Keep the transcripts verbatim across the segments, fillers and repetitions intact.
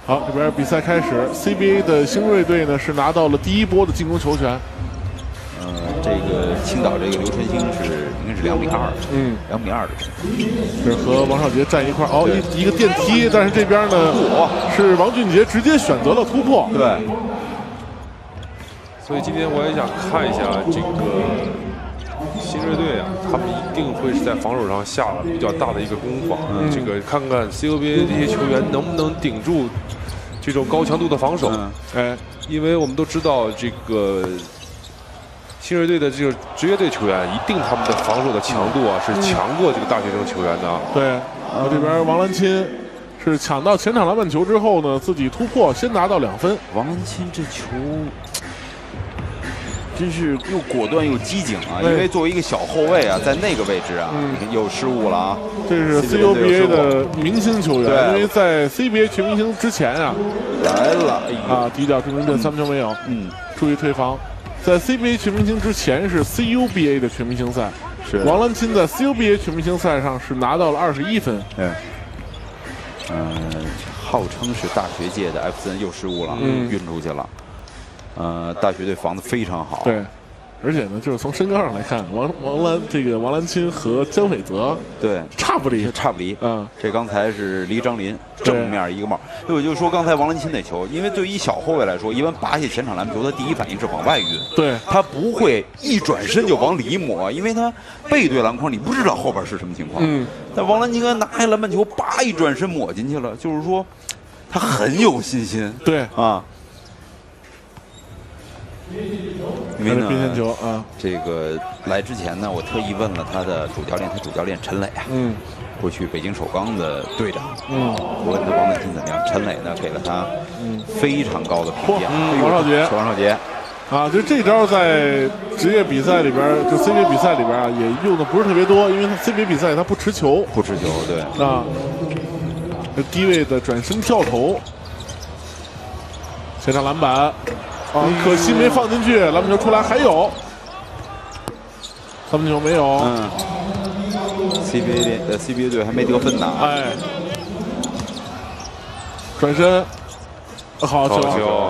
好，这边比赛开始 ，C B A 的星瑞队呢是拿到了第一波的进攻球权。 呃，这个青岛这个刘晨星是应该是两比二， 嗯， 两比二的。 这和王少杰站一块儿，哦，一一个电梯，但是这边呢是王俊杰直接选择了突破。 对。 所以今天我也想看一下这个新锐队啊，他们一定会是在防守上下了比较大的一个攻防。嗯、这个看看 C U B A 这些球员能不能顶住这种高强度的防守。嗯、哎，因为我们都知道这个新锐队的这个职业队球员，一定他们的防守的强度啊是强过这个大学生球员的。 对，然后这边王兰钦是抢到前场篮板球之后呢，自己突破先拿到两分。 王兰钦这球。真是又果断又机警啊！因为作为一个小后卫啊，在那个位置啊，嗯、又失误了啊。 这是 C U B A 的明星球员，因为在 C B A 全明星之前啊， 来了啊，低调朱明镇三分球没有，嗯，注意退防。在 C B A 全明星之前是 C U B A 的全明星赛，是王兰钦在 C U B A 全明星赛上是拿到了二十一分。 对，嗯、呃，号称是大学界的艾弗森又失误了，嗯，运出去了。呃，大学队防得非常好。 对，而且呢，就是从身高上来看，王王兰这个王兰钦和姜伟泽对差不离， 差不离。 嗯， 这刚才是离张林正面一个帽。所以我就说刚才王兰钦那球，因为对于一小后卫来说，一般拔下前场篮球，他第一反应是往外运， 对， 他不会一转身就往里抹，因为他背对篮筐，你不知道后边是什么情况。嗯，但王兰钦刚拿下篮板球，叭一转身抹进去了，就是说他很有信心。 对啊。因为呢， 边线球啊， 这个来之前呢，我特意问了他的主教练，他主教练陈磊啊，嗯，过去北京首钢的队长，嗯，我问他王兰钦怎么样，陈磊呢给了他嗯非常高的评价。 嗯，王少杰， 王少杰， 啊，就这招在职业比赛里边，就 C B A 比赛里边啊，也用的不是特别多，因为他 C B A 比赛他不持球， 不持球，对啊，低位的转身跳投，前场篮板。啊，可惜没放进去，篮板球出来还有，三分球没有。 嗯 ，C B A 队呃 C B A 队还没得分呢。 哎，转身，好球！好球！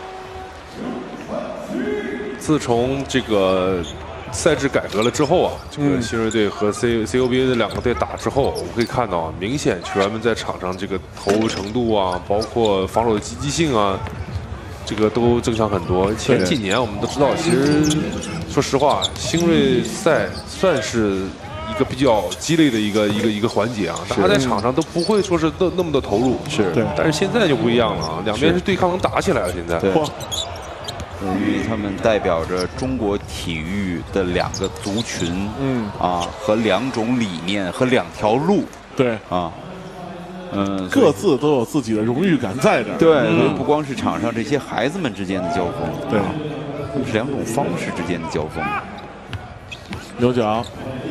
自从这个赛制改革了之后啊，这个新锐队和 C C U B A 的两个队打之后，我们可以看到，明显球员们在场上这个投入程度啊，包括防守的积极性啊。这个都增强很多。前几年我们都知道，其实说实话，新锐赛算是一个比较激烈的一个一个一个环节啊，大家在场上都不会说是那那么的投入。 是， 对。 但是现在就不一样了啊，两边是对抗能打起来了。现在， 对，等于他们代表着中国体育的两个族群，嗯啊，和两种理念和两条路。 对啊。嗯， 各自都有自己的荣誉感在这儿。 对，嗯、不光是场上这些孩子们之间的交锋， 对， 啊、是两种方式之间的交锋。 牛角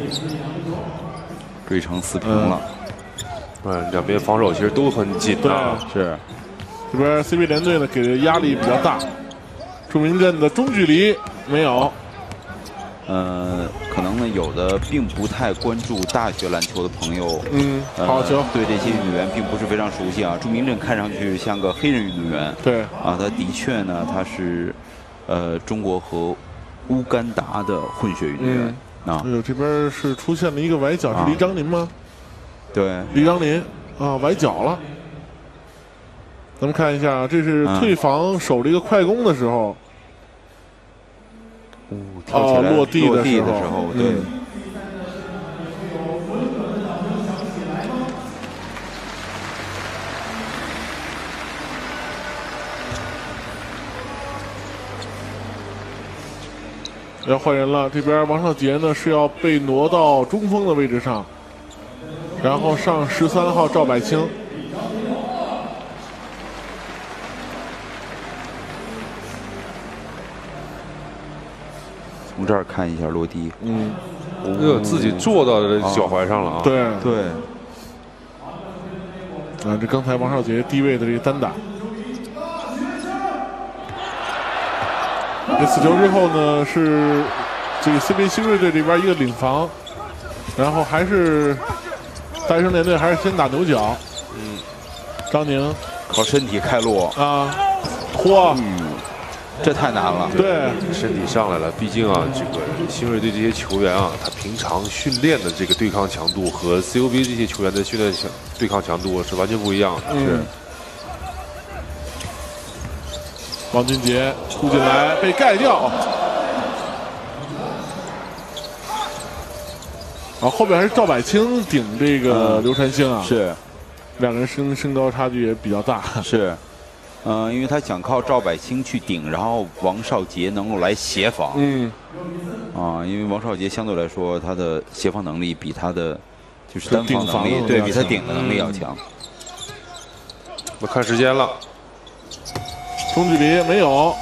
追成四平了， 嗯，嗯两边防守其实都很紧啊。 是， 这边 C B A 联队呢给的压力比较大，朱明镇的中距离没有。 呃，可能呢，有的并不太关注大学篮球的朋友， 嗯，好球、呃， 对这些运动员并不是非常熟悉啊。朱明镇看上去像个黑人运动员， 对， 啊，他的确呢，他是，呃，中国和乌干达的混血运动员、 嗯、啊。哎呦，这边是出现了一个崴脚，是黎张林吗？ 对， 黎张林啊，崴脚了。咱们看一下，这是退防守这个快攻的时候。 跳起来、 哦、落地的时候，时候对、嗯。 要换人了，这边王少杰呢是要被挪到中锋的位置上，然后上十三号赵百清。 从这儿看一下落地， 嗯，呃，自己坐到这脚踝上了啊。 对对。 啊，这刚才王少杰低位的这个单打，这死球之后呢，是这个 C B A 新锐队这边一个领防，然后还是大学生联队还是先打牛角，嗯，张宁靠身体开路啊，嚯！ 嗯，这太难了。 对， 身体上来了，毕竟啊，这个新锐队这些球员啊，他平常训练的这个对抗强度和 C O B 这些球员的训练强对抗强度是完全不一样的。 嗯、是。王俊杰突进来被盖掉。啊，后边还是赵柏清顶这个刘传兴啊， 嗯、是， 两个人身身高差距也比较大， 是，嗯、呃，因为他想靠赵柏清去顶，然后王少杰能够来协防， 嗯， 啊，因为王少杰相对来说他的协防能力比他的就是单防能力， 能对比他顶的能力要强。 我、嗯、看时间了， 中距离没有。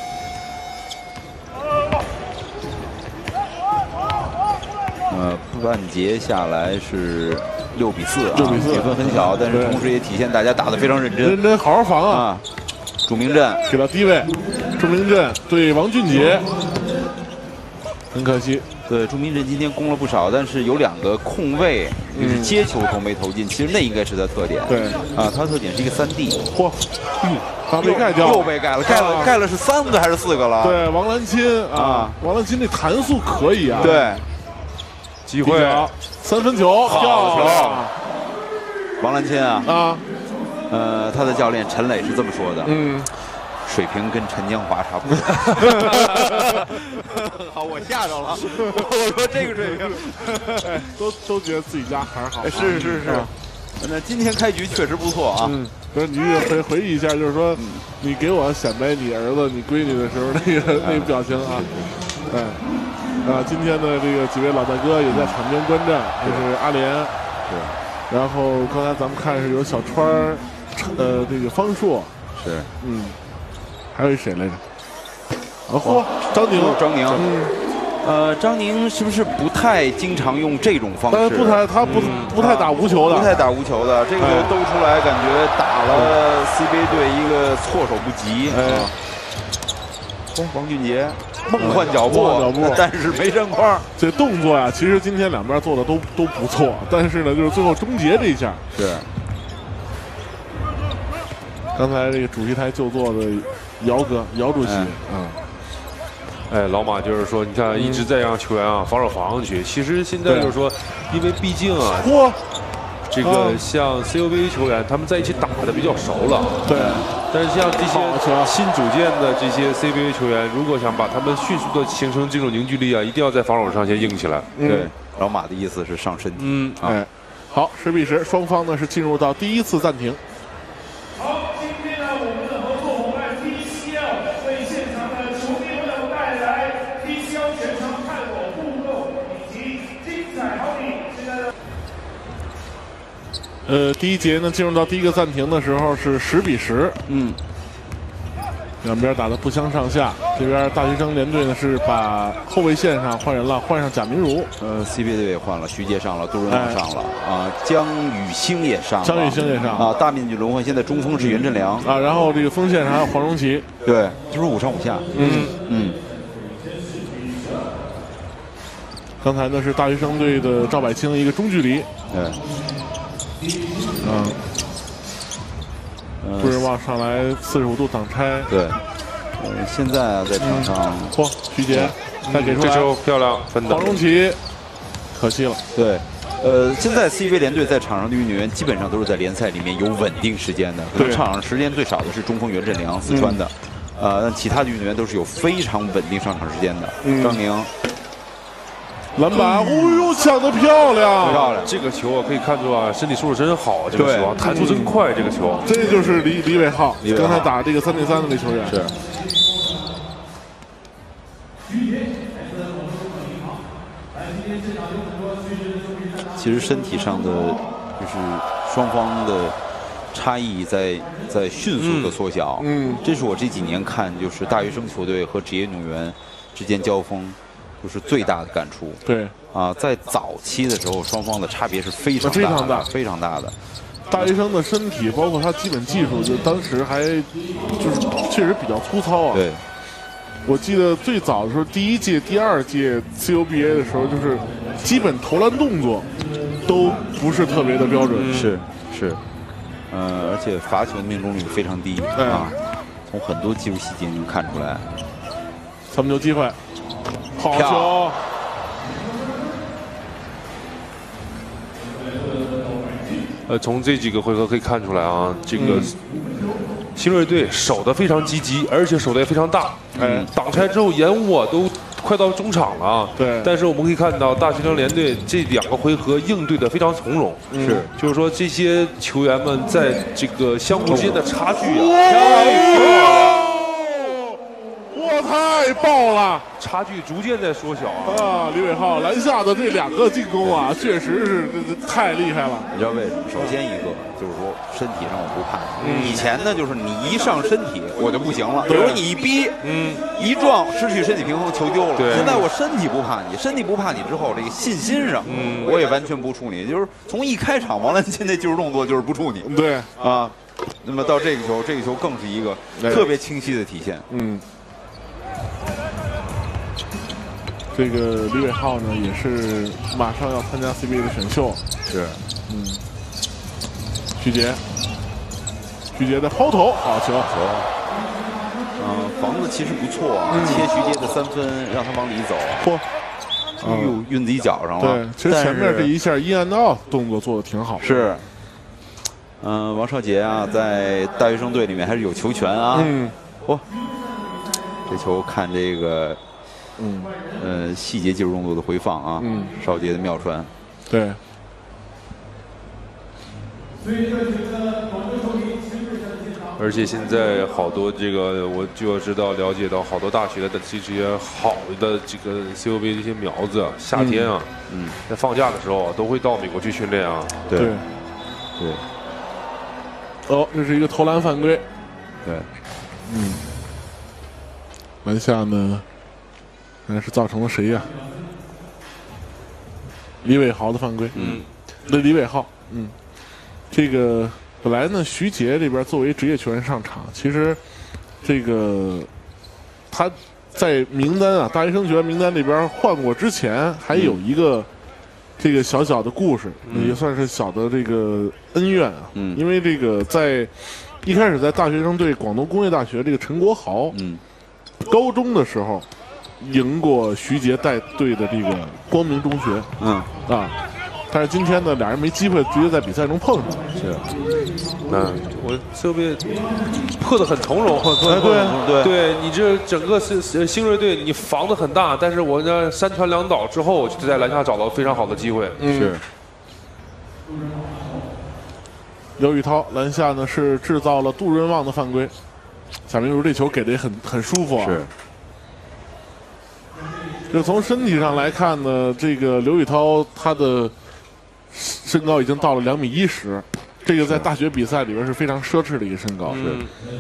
呃，半节下来是六比四啊， 六比四， 比分很小，但是同时也体现大家打得非常认真， 认真好好防啊！啊朱明镇给到低位，朱明镇对王俊杰，很可惜。 对，朱明镇今天攻了不少，但是有两个空位，就是接球都没投进，其实那应该是他特点。 对， 啊，他特点是一个三 D。 嚯，嗯，他被盖掉， 又被盖了，盖了，盖了是三个还是四个了？ 对，王兰钦啊，王兰钦这弹速可以啊。 对。 机会， 三分球， 好球！王兰钦啊， 啊， 呃，他的教练陈磊是这么说的， 嗯， 水平跟陈江华差不多。好，我吓着了，我说这个水平， 哎，都都觉得自己家孩儿好， 是是是。那今天开局确实不错啊。 嗯，不是，你回回忆一下，就是说，你给我显摆你儿子、你闺女的时候，那个那个表情啊，哎。啊，今天的这个几位老大哥也在场边观战，就是阿联， 是， 然后刚才咱们看是有小川儿，呃，这个方硕， 是， 嗯，还有一谁来着？啊，嚯，张宁， 张宁， 嗯， 呃，张宁是不是不太经常用这种方式？ 不太，他不不太打无球的， 不太打无球的，这个球兜出来，感觉打了 C B A 队一个措手不及。哎，哦，王俊杰。梦幻脚步， 脚步， 但是没沾框。 这动作呀、啊，其实今天两边做的都都不错，但是呢，就是最后终结这一下。 是。 刚才这个主席台就座的姚哥，姚主席，嗯， 嗯哎，老马就是说，你看一直在让球员啊防守防上去。其实现在就是说，因为毕竟啊， 嚯， 这个像 C O B A 球员，他们在一起打的比较熟了。 对。 但是像这些新组建的这些 C B A 球员，如果想把他们迅速的形成这种凝聚力啊，一定要在防守上先硬起来。 嗯、对，老马的意思是上身体。 嗯，啊、哎，好，十比十，双方呢是进入到第一次暂停。 好，今天呢，我们的合作伙伴 T C L 为现场的球迷朋友带来 T C L 全场看我互动以及精彩好礼。现在呢。 呃，第一节呢，进入到第一个暂停的时候是十比十， 嗯， 两边打得不相上下。这边大学生联队呢是把后卫线上换人了，换上贾明儒， 呃 ，C B A 队也换了，徐杰上了，杜润旺上了，啊、哎呃，江宇星也上了， 江宇星也上啊，大面积轮换，现在中锋是袁振良啊，然后这个锋线上还有黄荣奇， 对，就是五上五下， 嗯嗯。 刚才呢是大学生队的赵柏清一个中距离， 对。 嗯，杜润旺上来四十五度挡拆， 对，呃，现在啊在场上， 嚯、嗯，徐杰再给出来， 这球漂亮，分的。 黄荣奇，可惜了。 对，呃，现在 C B A 联队在场上的运动员基本上都是在联赛里面有稳定时间的，可能场上时间最少的是中锋袁振良，四川的，嗯、呃，其他的运动员都是有非常稳定上场时间的。嗯、张宁。 篮板，哦呦，抢得漂亮！ 漂亮！ 这个球啊，可以看出啊，身体素质真好。这个球啊，弹速真快。这个球， 这就是李李伟浩，刚才打这个三对三的那球员。 是。其实身体上的就是双方的差异在在迅速的缩小。 嗯， 这是我这几年看就是大学生球队和职业运动员之间交锋。就是最大的感触。 对啊，在早期的时候，双方的差别是非常大的， 非常大， 非常大的。 大学生的身体，包括他基本技术，就当时还就是确实比较粗糙啊。 对， 我记得最早的时候，第一届、第二届 C U B A 的时候，就是基本投篮动作都不是特别的标准。 是是。 呃，而且罚球命中率非常低啊，从很多技术细节能看出来。 三分球机会，好球！ 呃，从这几个回合可以看出来啊，这个新锐队守得非常积极，而且守得也非常大。 哎， 挡拆之后延误都快到中场了啊。 对。 但是我们可以看到大学生联队这两个回合应对的非常从容。 是， 就是说这些球员们在这个相互之间的差距啊， 哇，太爆了！ 差距逐渐在缩小啊。 啊，李伟浩篮下的这两个进攻啊，确实是这这太厉害了。 你知道为什么？首先一个就是说身体上我不怕你，以前呢就是你一上身体我就不行了，比如你一逼，嗯，一撞失去身体平衡球丢了。现在我身体不怕你，身体不怕你之后，这个信心上，嗯，我也完全不怵你，就是从一开场王兰钦那技术动作就是不怵你。 对啊，那么到这个球，这个球更是一个特别清晰的体现。 嗯。这个李伟浩呢，也是马上要参加 C B A 的选秀。 是， 嗯，徐杰，徐杰的抛投，好球！球。 嗯，房子其实不错啊，嗯、切徐杰的三分，让他往里走。 嚯！ 又运自己脚上了。 对，其实前面这一下一按到动作做的挺好。 是。嗯、呃，王少杰啊，在大学生队里面还是有球权啊。嗯。嚯！这球看这个。嗯，呃，细节技术动作的回放啊，嗯，少杰的妙传， 对。 而且现在好多这个，我就要知道了解到好多大学的这些好的这个 C U B A 这些苗子，夏天啊，嗯，在放假的时候都会到美国去训练啊。 对，对。 哦，这是一个投篮犯规。 对， 嗯，篮下呢？那是造成了谁呀、啊？李伟豪的犯规。嗯，那李伟浩，嗯，这个本来呢，徐杰这边作为职业球员上场，其实这个他在名单啊，大学生球员名单里边换过之前，还有一个这个小小的故事，嗯、也算是小的这个恩怨啊。嗯，因为这个在一开始在大学生队广东工业大学这个陈国豪，嗯，高中的时候。赢过徐杰带队的这个光明中学，嗯啊，但是今天呢，俩人没机会直接在比赛中碰上。 是，嗯，我这边破得很从容， 哎，对对，对你这整个是新锐队，你防得很大，但是我呢三传两倒之后，就在篮下找到非常好的机会。 嗯、是。刘宇涛篮下呢是制造了杜润旺的犯规，贾明儒这球给的也很很舒服啊。 是。 就从身体上来看呢，这个刘宇涛他的身高已经到了两米一十，这个在大学比赛里边是非常奢侈的一个身高。 是。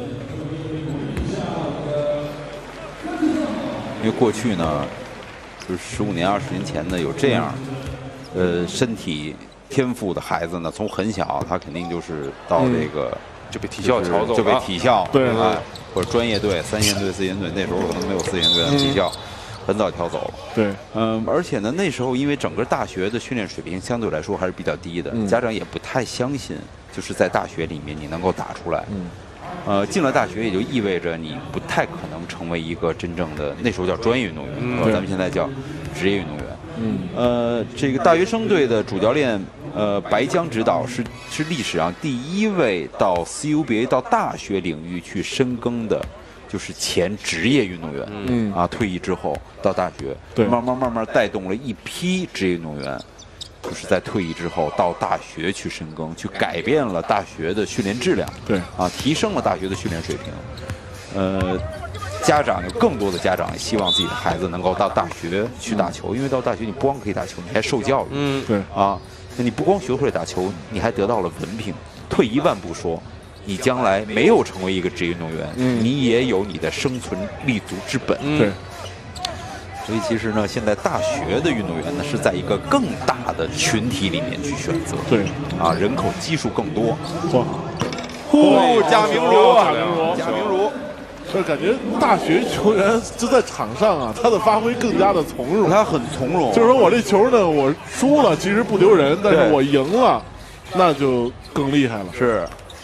因为过去呢，就是十五年、二十年前呢，有这样，呃，身体天赋的孩子呢，从很小他肯定就是到这个、嗯、 就被体校调走， 就被体校对啊，或者专业队、三线队、四线队，那时候可能没有四线队的体校。嗯很早挑走了， 对， 嗯，而且呢，那时候因为整个大学的训练水平相对来说还是比较低的，嗯、家长也不太相信，就是在大学里面你能够打出来，嗯，呃，进了大学也就意味着你不太可能成为一个真正的那时候叫专业运动员，嗯、咱们现在叫职业运动员，嗯，呃，这个大学生队的主教练呃白江指导是是历史上第一位到 C U B A 到大学领域去深耕的。就是前职业运动员，嗯啊，退役之后到大学， 对， 慢慢慢慢带动了一批职业运动员，就是在退役之后到大学去深耕，去改变了大学的训练质量， 对， 啊，提升了大学的训练水平。呃，家长有更多的家长希望自己的孩子能够到大学去打球，因为到大学你不光可以打球，你还受教育， 嗯，对， 啊，那你不光学会了打球，你还得到了文凭。退一万步说。你将来没有成为一个职业运动员，嗯、你也有你的生存立足之本。 对， 所以其实呢，现在大学的运动员呢是在一个更大的群体里面去选择。 对， 啊，人口基数更多。 哇， 哦，贾明儒啊， 贾明儒，就感觉大学球员就在场上啊，他的发挥更加的从容。 他很从容， 就是说我这球呢，我输了其实不丢人，但是我赢了，那就更厉害了。 是。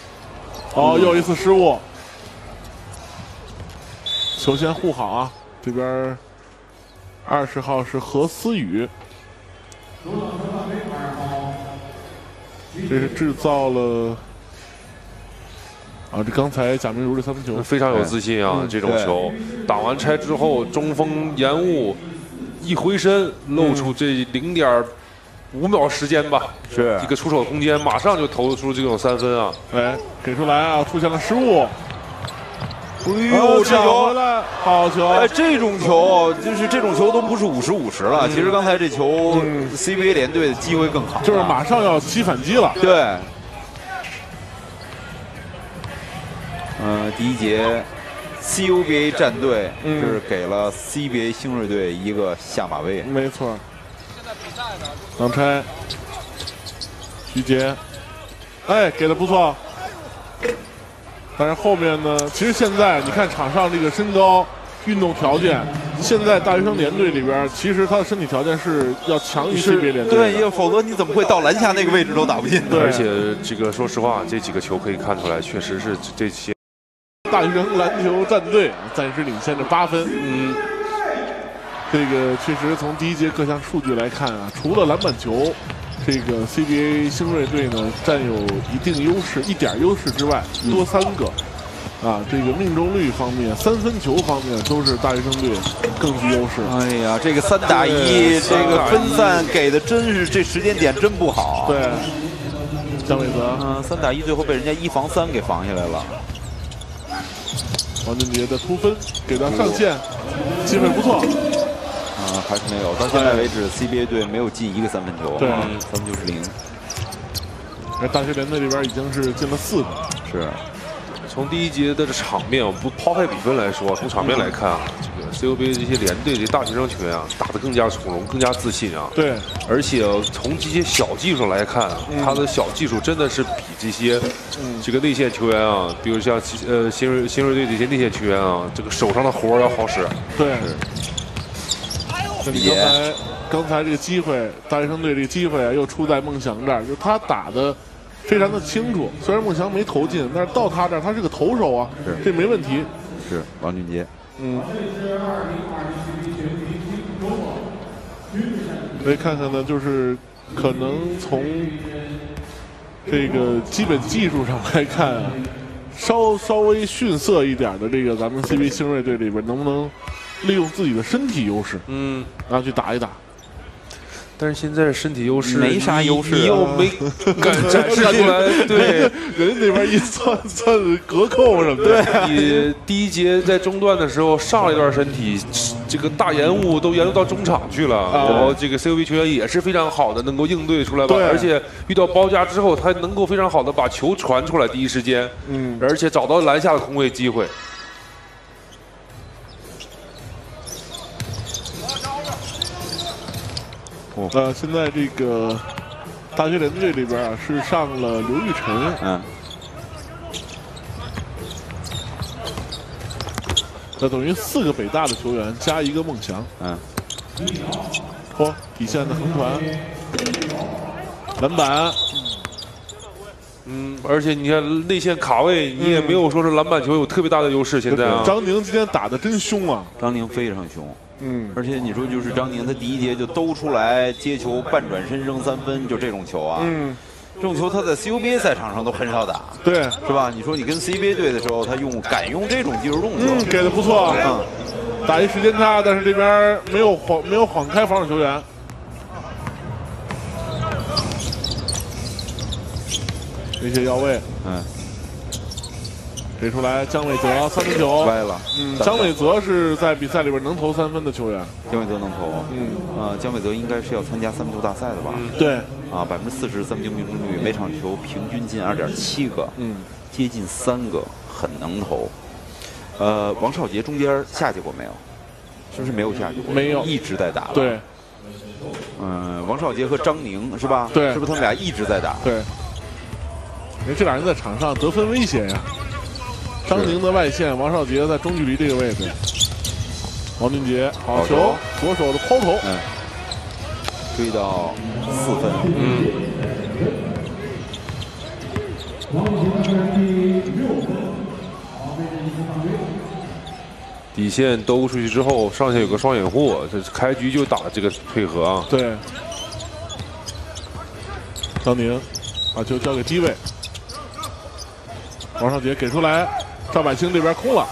哦，又一次失误，球先护好啊！这边二十号是何思雨，这是制造了啊！这刚才贾明儒这三分球非常有自信啊！嗯、这种球打完拆之后，中锋延误，一回身露出这零点五秒时间吧， 是一个出手空间，马上就投出这种三分啊！ 哎，给出来啊！出现了失误。 哎呦，这球好球！ 哎，这种球就是这种球都不是五十五十了。嗯、其实刚才这球、嗯、C B A 联队的机会更好， 就是马上要起反击了。 对。呃，第一节 C U B A 战队是给了 C B A 星瑞队一个下马威。 没错。挡拆，徐杰，哎，给的不错。但是后面呢？其实现在你看场上这个身高、运动条件，现在大学生联队里边，其实他的身体条件是要强于 C B A 联队。 对，因为否则你怎么会到篮下那个位置都打不进？ 而且这个说实话，这几个球可以看出来，确实是这些大学生篮球战队暂时领先着八分。嗯，这个确实从第一节各项数据来看啊，除了篮板球。这个 C B A 星瑞队呢占有一定优势，一点优势之外多三个，啊，这个命中率方面、三分球方面都是大学生队更具优势。 哎呀，这个三打一，这个分散给的真是这时间点真不好。 对，姜伟泽， 嗯，三打一最后被人家一防三给防下来了。 王俊杰的突分给到上线，机会不错。 啊，还是没有。到现在为止 ，C B A 队没有进一个三分球， 对， 三分球是零。 而大学联队里边已经是进了四个。 是， 从第一节的这场面，不抛开比分来说，从场面来看啊，这个 C U B A 这些联队这大学生球员啊，打得更加从容，更加自信啊。 对， 而且从这些小技术来看，嗯、他的小技术真的是比这些、嗯、这个内线球员啊，比如像呃新锐新锐队这些内线球员啊，这个手上的活要好使。 对。你刚才刚才这个机会，大学生队这个机会啊，又出在孟祥这儿，就他打的非常的清楚。虽然孟祥没投进，但是到他这儿，他是个投手啊，这没问题。 是王俊杰， 嗯。所以看看呢，就是可能从这个基本技术上来看啊，稍稍微逊色一点的这个咱们 C B A 星瑞队里边，能不能利用自己的身体优势，嗯，然后去打一打。 但是现在身体优势没啥优势、啊， 你又没敢展示出来。对， 人那边一算算隔扣什么的。 对，你第一节在中段的时候上了一段身体，这个大延误都延误到中场去了。啊、然后这个 C U B 球员也是非常好的，能够应对出来吧。而且遇到包夹之后，他能够非常好的把球传出来，第一时间，嗯，而且找到篮下的空位机会。 呃，现在这个大学联队里边啊，是上了刘玉晨，嗯，那等于四个北大的球员加一个孟祥，嗯，嚯，底线的横传，篮板， 嗯，而且你看内线卡位，你也没有说是篮板球有特别大的优势。现在啊， 张宁今天打的真凶啊， 张宁非常凶。嗯，而且你说就是张宁，他第一节就兜出来接球，半转身扔三分，就这种球啊，嗯，这种球他在 C U B A 赛场上都很少打， 对， 是吧？你说你跟 C B A 队的时候，他用敢用这种技术动作， 嗯，给的不错，嗯，打一时间差，但是这边没有晃，没有晃开防守球员，这些要位，嗯。给出来，姜伟泽三分球歪了。 嗯，姜伟泽是在比赛里边能投三分的球员。 姜伟泽能投，嗯，啊，姜伟泽应该是要参加三分球大赛的吧？ 嗯、对， 啊，百分之四十三分球命中率，每场球平均进二点七个，嗯，接近三个，很能投。呃，王少杰中间下去过没有？是不是没有下去过？ 没有， 一直在打。 对， 嗯、呃，王少杰和张宁是吧？ 对， 是不是他们俩一直在打？ 对，因为这俩人在场上得分威胁呀。张宁的外线，王少杰在中距离这个位置。王俊杰好球，左手的抛投， 嗯，追到四分，嗯。 线兜出去之后，上线有个双掩护，这开局就打这个配合啊。 对，张宁把球交给低位，王少杰给出来，赵百清这边空了，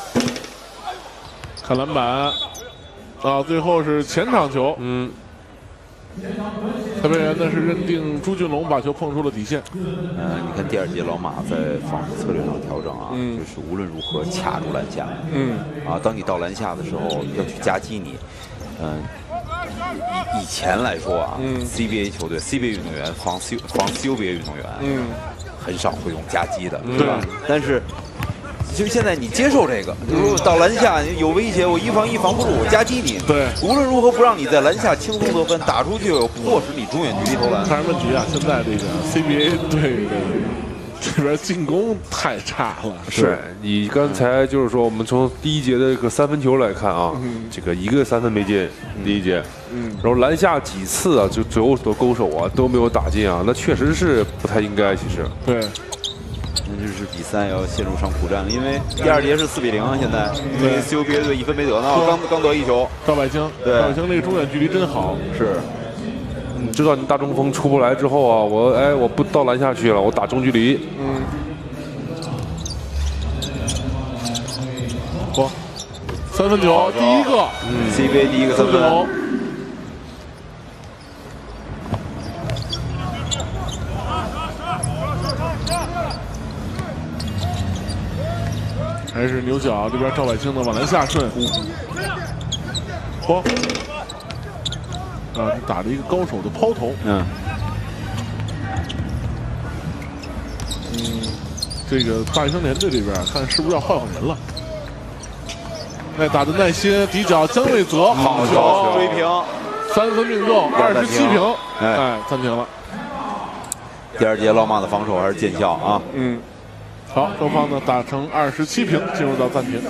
看篮板，啊，最后是前场球。 嗯， 裁判员呢是认定朱俊龙把球碰出了底线。 呃，你看第二节老马在防守策略上调整啊， 嗯、 就是无论如何卡住篮下。 嗯， 啊，当你到篮下的时候要去夹击你，嗯、呃，以以前来说啊、 嗯、 ，C B A 球队 C B A 运动员防 C 防 C U B A 运动员， 嗯， 很少会用夹击的， 对对吧？但是。就现在你接受这个，如果到篮下有威胁，我一防一防不住，我夹击你。 对， 无论如何不让你在篮下轻松得分，打出去有迫使你中远距离投篮。 但是问题啊，现在这个 C B A 队的这边进攻太差了。 是你刚才就是说，我们从第一节的这个三分球来看啊， 嗯、 这个一个三分没进，第一节， 嗯， 然后篮下几次啊，就左右的勾手啊都没有打进啊，那确实是不太应该。其实， 对。 那就是比赛要陷入伤苦战了，因为第二节是四比零啊，现在因为 C U B A 队一分没得呢，刚刚得一球。 赵百清， 对， 赵百清那个中远距离真好。 是， 你知道你大中锋出不来之后啊，我哎我不到篮下去了，我打中距离。 嗯。嚯，三分球第一个， 嗯 ，C B A 第一个三分。 还是牛角这边赵百清的往篮下顺，嚯，啊，打了一个高手的抛投， 嗯， 嗯，这个大兴联队这边看是不是要换换人了？哎，打的耐心，底角姜卫泽， 好球，追平， 三分命中，二十七平， 哎， 哎，暂停了。 第二节老马的防守还是见效啊， 嗯。好，双方呢打成二十七平，进入到暂停。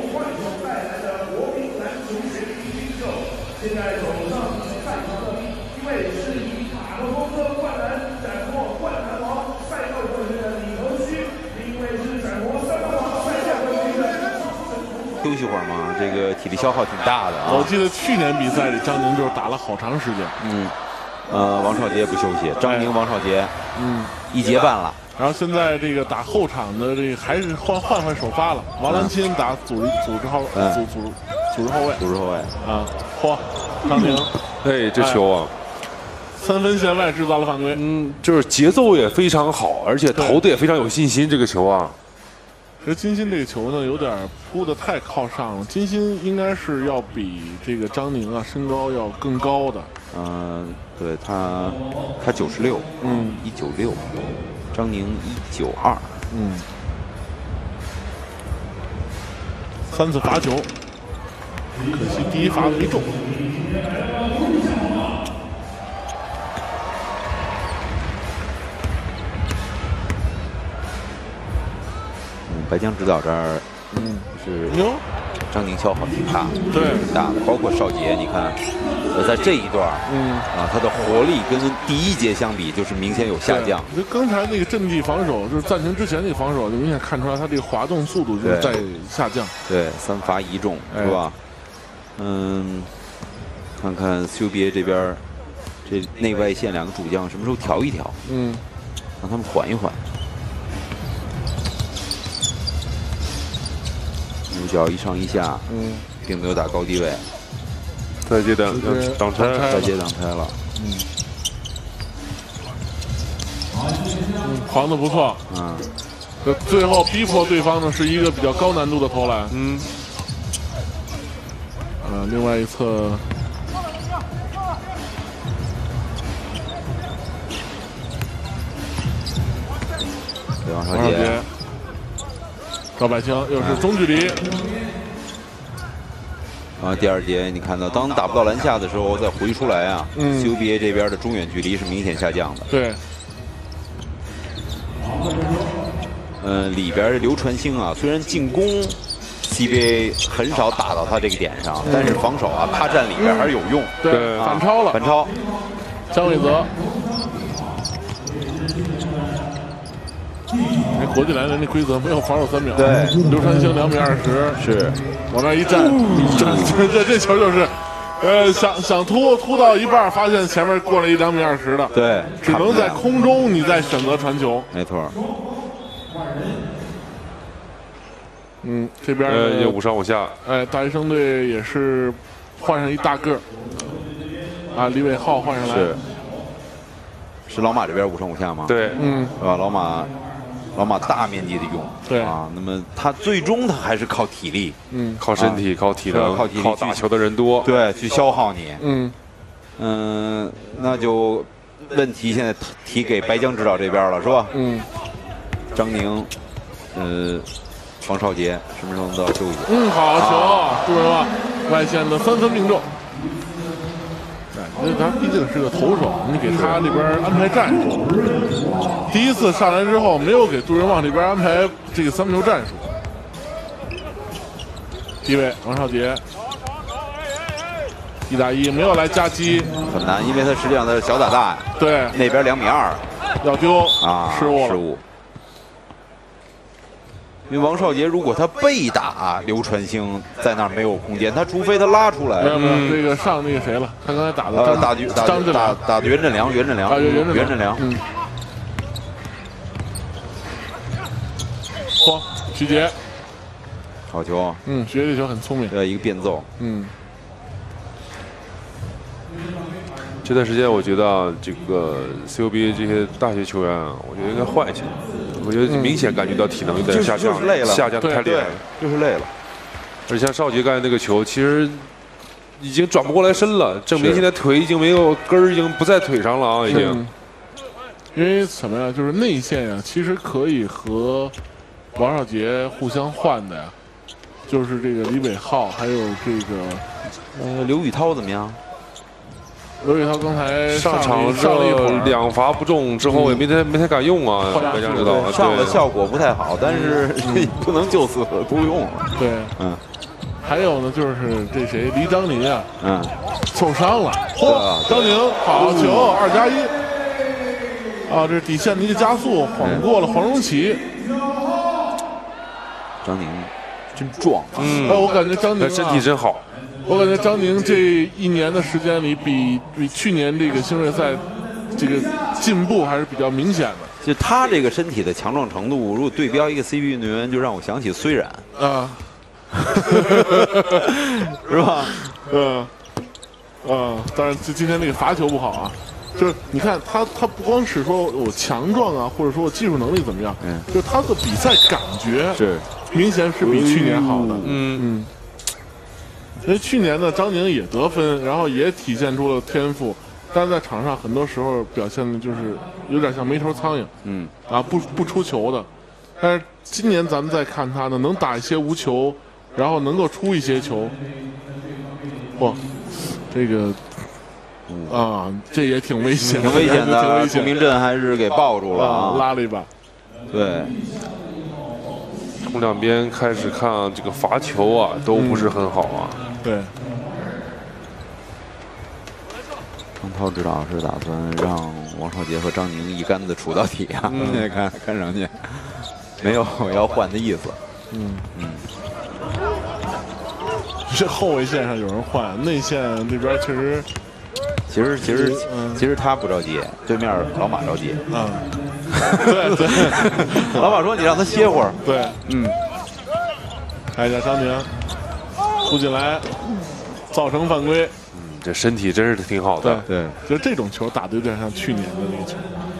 现在手上赛场的第一位是以马克风车灌篮斩获灌篮王赛道冠军的李恒旭，另一位是斩获三分王赛道冠军的。 休息会儿嘛，这个体力消耗挺大的啊。 我记得去年比赛里张宁就是打了好长时间。 嗯，呃，王少杰不休息，张宁、王少杰，嗯，一节半了。 然后现在这个打后场的这个还是换换换首发了，王兰钦打组组织后嗯、 组组组织后卫， 组织后卫啊，嚯，张宁， 哎，这球啊， 三分线外制造了犯规， 嗯，就是节奏也非常好，而且投的也非常有信心。这个球啊， 其实金鑫这个球呢有点扑的太靠上了，金鑫应该是要比这个张宁啊身高要更高的， 嗯、呃，对他他九十六，嗯，一九六。张宁一九二， 嗯，三次罚球，可惜第一罚没中。 嗯，白江指导这儿，嗯，是哟， 张宁消耗挺大， 对， 挺大的，包括邵杰，你看，呃，在这一段，嗯，啊，他的活力跟第一节相比，就是明显有下降。 就刚才那个阵地防守，就是暂停之前那个防守，就明显看出来他这个滑动速度就是在下降。 对，三罚一中，是吧？嗯，看看 C U B A 这边，这内外线两个主将什么时候调一调？嗯，让他们缓一缓。牛角一上一下，嗯，并没有打高低位。 再接挡挡拆， 再接挡拆了。嗯， 嗯，防的不错。嗯，最后逼迫对方呢是一个比较高难度的投篮。嗯。呃，另外一侧。 对，王少杰。 赵百清又是中距离。 啊，第二节你看到，当打不到篮下的时候，再回出来啊，嗯 ，C U B A 这边的中远距离是明显下降的。 对。 嗯、呃，里边流川星啊，虽然进攻 C B A 很少打到他这个点上，嗯、但是防守啊，他站里边还是有用。嗯、 对， 啊、 反超了， 反超。 姜伟泽。 国际篮联的规则没有防守三秒。 对， 流川星两米二十， 是往那一站，这这这这球就是，呃，想想突突到一半，发现前面过了一两米二十的， 对， 只能在空中你再选择传球。 没错。 嗯，这边呃也五上五下。 哎，大学生队也是换上一大个儿，啊，李伟浩换上来。 是。是老马这边五上五下吗？ 对， 嗯， 是吧？老马，老马大面积的用， 对啊。那么他最终他还是靠体力， 嗯， 靠身体，靠体能， 靠体力， 靠打球的人多， 对，去消耗你。 嗯嗯，那就问题现在提给白江指导这边了，是吧？ 嗯， 张宁，呃，王少杰什么时候能到休息？ 嗯，好球，杜仁旺外线的三分命中。因为他毕竟是个投手，你给他那边安排战术。第一次上来之后，没有给杜仁旺这边安排这个三分球战术。第一位王少杰，一打一没有来夹击， 很难，因为他实际上他是小打大， 对， 那边两米二， 要丢啊， 失误失误。因为王少杰如果他被打，流川星在那儿没有空间，他除非他拉出来。 没有没有，这个上那个谁了？他刚才打的呃， 张打打张振打打袁振良，袁振良， 啊，袁振袁振良。 嗯。嚯，徐杰， 好球。 嗯，徐杰这球很聪明。 对，一个变奏。 嗯。 这段时间我觉得啊，这个 C U B A 这些大学球员啊，我觉得应该换一下。我觉得明显感觉到体能有点下降， 就是累了， 下降太厉害了， 就是累了。 而且像少杰刚才那个球，其实已经转不过来身了，证明现在腿已经没有根儿，已经不在腿上了啊，已经。 嗯、因为什么呀？就是内线呀，其实可以和王少杰互相换的呀，就是这个李伟浩，还有这个呃刘宇涛怎么样？ 刘宇涛刚才上场上了一会儿， 两罚不中之后也没太没太敢用啊，白江知道， 上的效果不太好，但是不能就此不用了。 对， 嗯。 还有呢，就是这谁黎张宁啊， 嗯， 受伤了。嚯，张宁好球，二加一。啊，这是底线的一个加速，晃过了黄荣启。 张宁真壮， 嗯，哎，我感觉张宁身体真好。 我感觉张宁这一年的时间里，比比去年这个星瑞赛这个进步还是比较明显的。 就他这个身体的强壮程度，如果对标一个 C B 运动员，就让我想起虽然啊， 是吧？ 嗯嗯，当然今天那个罚球不好啊。就是你看他，他不光是说我强壮啊，或者说我技术能力怎么样，嗯，就是他的比赛感觉是明显是比去年好的， 嗯嗯。因为去年呢，张宁也得分，然后也体现出了天赋，但是在场上很多时候表现的就是有点像没头苍蝇， 嗯， 啊，不不出球的。但是今年咱们再看他呢，能打一些无球，然后能够出一些球，哇，这个。啊，这也挺危险， 挺危险的。朱明镇还是给抱住了， 啊、拉了一把。 对， 从两边开始看这个罚球啊，都不是很好啊。 嗯、对。 张涛指导是打算让王少杰和张宁一竿子杵到底啊！现在、嗯、看看上去没有要换的意思。 嗯嗯。 这后卫线上有人换，内线这边确实。 其实其实、嗯、其实他不着急，对面老马着急。 嗯，对对， 老马说你让他歇会儿。 对， 嗯。 看一下张宁突进来，造成犯规。 嗯，这身体真是挺好的。 对，对就这种球打的有点像去年的那个球。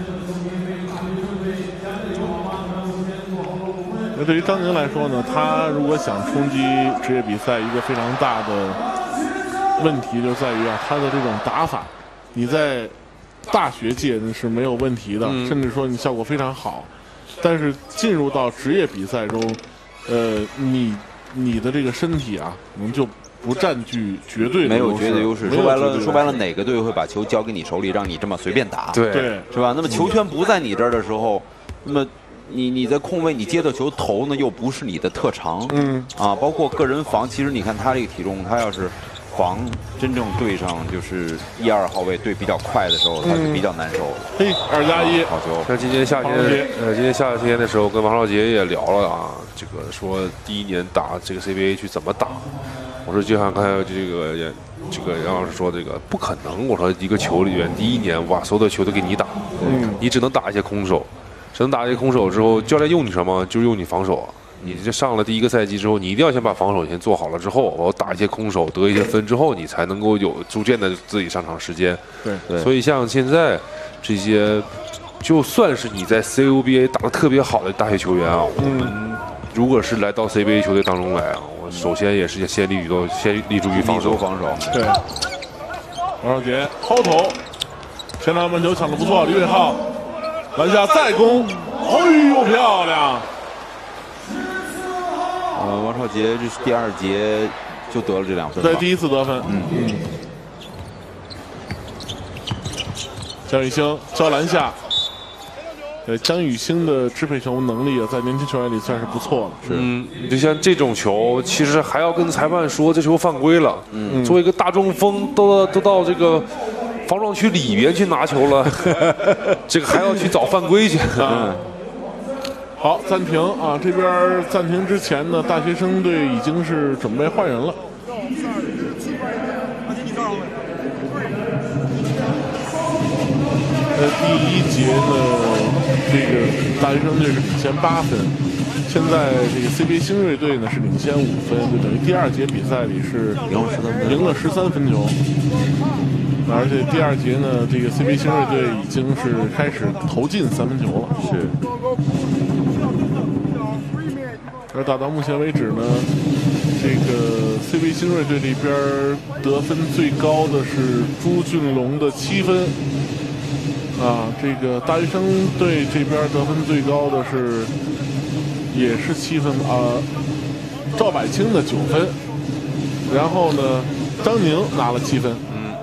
那对于张宁来说呢，他如果想冲击职业比赛，一个非常大的。问题就在于啊，他的这种打法，你在大学界是没有问题的，嗯、甚至说你效果非常好，但是进入到职业比赛中，呃，你你的这个身体啊，可能就不占据绝对的没有绝对优势。说白了，说白了， 哪个队会把球交给你手里，让你这么随便打？ 对， 是吧？那么球权不在你这儿的时候，那么。你你在空位，你接到球投呢，又不是你的特长， 嗯啊，包括个人防，其实你看他这个体重，他要是防真正对上就是一二号位对比较快的时候，他是比较难受的。 嘿，二加一， 好球！像今年夏天，呃，今年夏天的时候跟王少杰也聊了啊，这个说第一年打这个 C B A 去怎么打。我说就像刚才这个这个杨老师说，这个不可能。我说一个球里面第一年哇，所有的球都给你打，嗯，你只能打一些空手，只能打一些空手之后，教练用你什么？就是用你防守。你这上了第一个赛季之后，你一定要先把防守先做好了之后，我打一些空手得一些分之后，你才能够有逐渐的自己上场时间。 对对。所以像现在这些，就算是你在 C U B A 打得特别好的大学球员啊，我们如果是来到 C B A 球队当中来啊，我首先也是先立于都先立足于防守。 防守。 对。王少杰抛投，前场门球抢得不错，李伟浩篮下再攻，哎呦漂亮！ 呃，王少杰这是第二节就得了这两分， 对，第一次得分。嗯嗯。江宇星交篮下，呃，江宇星的支配球能力啊，在年轻球员里算是不错的。 是，嗯，就像这种球，其实还要跟裁判说这球犯规了。嗯，作为一个大中锋，都都到这个防撞区里边去拿球了，这个还要去找犯规去。嗯。 好，暂停啊！这边暂停之前呢，大学生队已经是准备换人了。呃，第一节呢，这个大学生队是领先八分，现在这个 C B A 星锐队呢是领先五分，就等于第二节比赛里是赢了十三分球。而且第二节呢，这个 C B A 星锐队已经是开始投进三分球了。 是。 而打到目前为止呢，这个 C B A 星锐队这边得分最高的是朱俊龙的七分，啊，这个大学生队这边得分最高的是也是七分啊，赵百清的九分，然后呢，张宁拿了七分。嗯。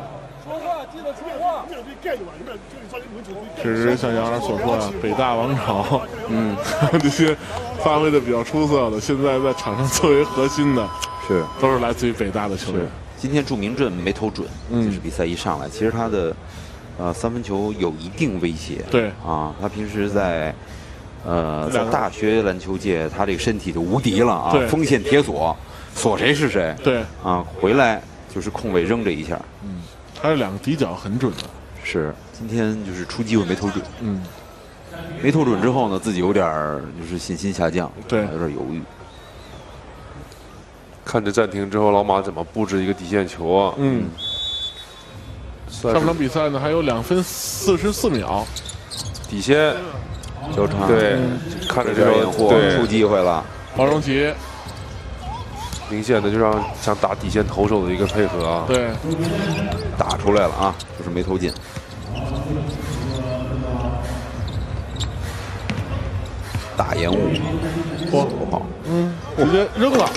确实像杨老师所说啊，北大王朝，嗯，这些发挥的比较出色的，现在在场上作为核心的， 是都是来自于北大的球员。 今天祝明镇没投准，嗯，就是比赛一上来，其实他的呃三分球有一定威胁。 对啊，他平时在呃在大学篮球界，他这个身体就无敌了啊，锋线铁锁，锁谁是谁。 对啊，回来就是空位扔这一下， 嗯，他这两个底角很准的。 是，今天就是出机会没投准， 嗯， 没投准之后呢，自己有点就是信心下降， 对， 有点犹豫。 看着暂停之后，老马怎么布置一个底线球啊？ 嗯，上场比赛呢还有两分四十四秒， 底线交叉， 对，嗯、看着这个对出机会了， 黄荣奇。 明显的就让想打底线投手的一个配合啊， 对， 打出来了啊，就是没投进。打延误， 不好， 嗯，直接扔了。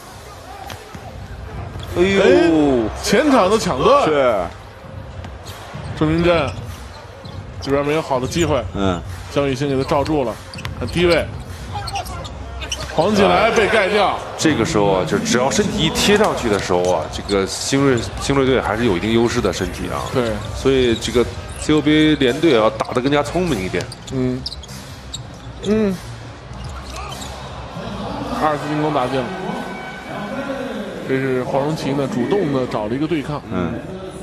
哎呦， 前场的抢断是。 朱明镇这边没有好的机会， 嗯， 江宇星给他罩住了，很低位。黄起来被盖掉， 这个时候啊，就只要身体一贴上去的时候啊，这个星锐星锐队还是有一定优势的身体啊。 对， 所以这个 C U B A 联队要打得更加聪明一点。 嗯嗯，二次进攻打进了，这是黄荣奇呢主动的找了一个对抗。 嗯。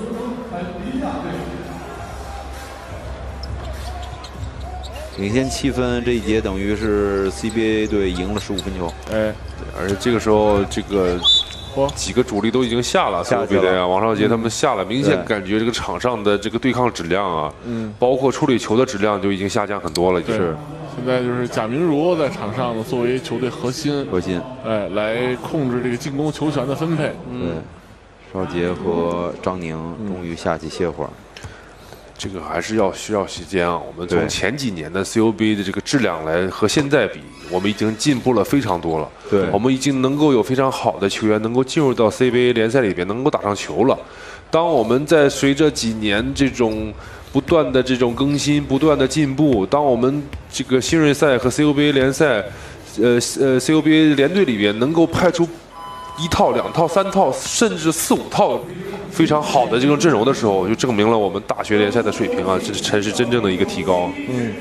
领先七分，这一节等于是 C B A 队赢了十五分球。 哎， 而且这个时候，这个几个主力都已经下了 C U B A 队啊，王少杰他们下了，明显感觉这个场上的这个对抗质量啊，嗯，包括处理球的质量就已经下降很多了。就是现在就是贾明儒在场上呢，作为球队核心， 核心， 哎，来控制这个进攻球权的分配。 嗯，少杰和张宁终于下去歇会儿。 这个还是要需要时间啊！我们从前几年的 C U B A 的这个质量来和现在比，我们已经进步了非常多了。 对， 我们已经能够有非常好的球员能够进入到 C B A 联赛里边，能够打上球了。当我们在随着几年这种不断的这种更新、不断的进步，当我们这个新锐赛和 C U B A 联赛，呃呃 C U B A 联队里边能够派出一套、两套、三套，甚至四五套非常好的这种阵容的时候，就证明了我们大学联赛的水平啊，这才是真正的一个提高。 嗯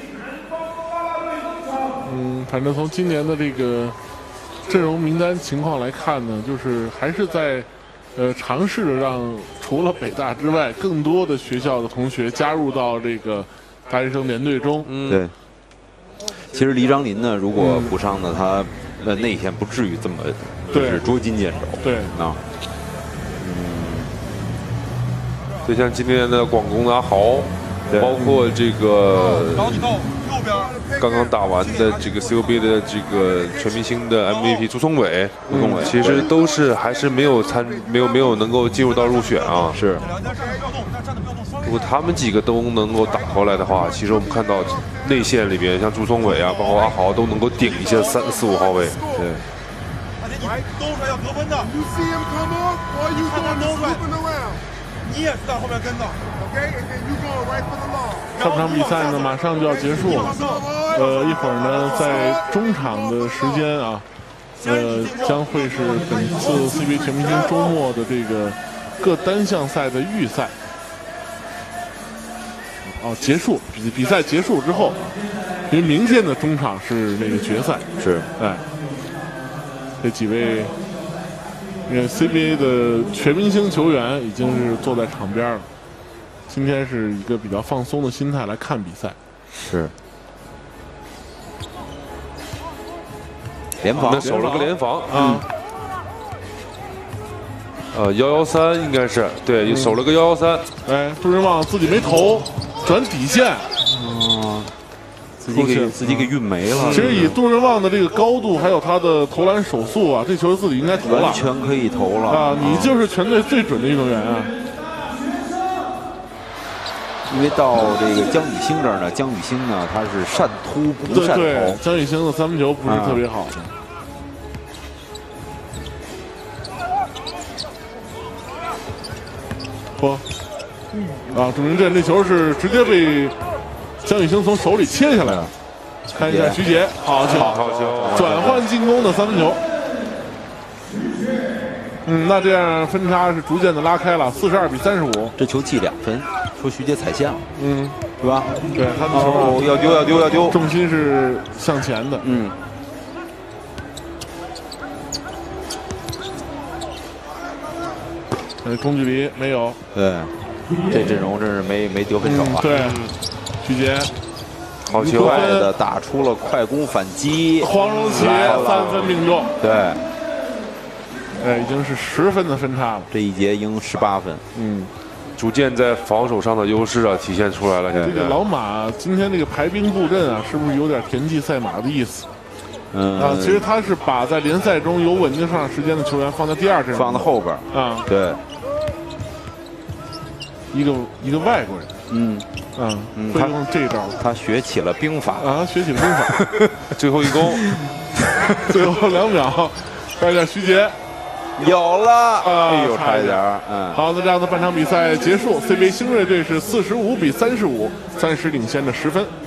嗯，反正从今年的这个阵容名单情况来看呢，就是还是在呃尝试着让除了北大之外，更多的学校的同学加入到这个大学生联队中。 嗯，对。其实黎章林呢，如果不上呢，他呃内线不至于这么就是捉襟见肘。 对啊， 嗯，就像今天的广工的阿豪，包括这个刚刚打完的这个 C U B 的这个全明星的 M V P 朱松伟，朱松伟其实都是还是没有参没有没有能够进入到入选啊。 是。 如果他们几个都能够打回来的话，其实我们看到内线里边，像朱松伟啊，包括阿豪都能够顶一些三四五号位。对。 兜出来要得分的。看他兜出来，你也是在后面跟的。 上场比赛呢，马上就要结束了。呃，一会儿呢，在中场的时间啊，呃，将会是本次 C B A 全明星周末的这个各单项赛的预赛。哦，结束比比赛结束之后，因为明天的中场是那个决赛。 是， 哎，这几位，因为 C B A 的全明星球员已经是坐在场边了。今天是一个比较放松的心态来看比赛。 是。联防守了个联防啊。 呃，幺幺三应该是对， 嗯、 守了个幺幺三。 哎，杜仁旺自己没投，转底线。 嗯。自己给自己给运没了。 其实以杜仁旺的这个高度，还有他的投篮手速啊，这球自己应该投了， 完全可以投了啊！你就是全队最准的运动员啊！ 因为到这个江宇星这儿呢，江宇星呢他是善突不善投， 对对，江宇星的三分球不是特别好的。不，啊，朱明镇这球是直接被江宇星从手里切下来了。看一下徐杰，好球， 好球， 转换进攻的三分球。嗯，那这样分差是逐渐的拉开了，四十二比三十五。 这球记两分，说徐杰踩线了， 嗯， 对吧？ 对，他的球、 哦、要丢要丢要丢， 重心是向前的。 嗯。 呃，中距离没有。 对，这阵容真是没没得分手啊。 嗯、对，徐杰。 好球！快的打出了快攻反击， 黄荣奇三分命中。 对， 哎，已经是十分的分差了。 这一节赢十八分， 嗯， 逐渐在防守上的优势啊体现出来了。 这个老马今天这个排兵布阵啊，是不是有点田忌赛马的意思？ 嗯啊，其实他是把在联赛中有稳定上场时间的球员放在第二阵， 放在后边啊。 对， 一个一个外国人， 嗯。 嗯，会用这招， 他学起了兵法啊，学起了兵法。 最后一攻， 最后两秒，看一下徐杰， 有了， 啊， 哎呦，差一点，嗯。 好，那这样的半场比赛结束 ，C B A 星锐队是四十五比三十五，暂时领先着十分。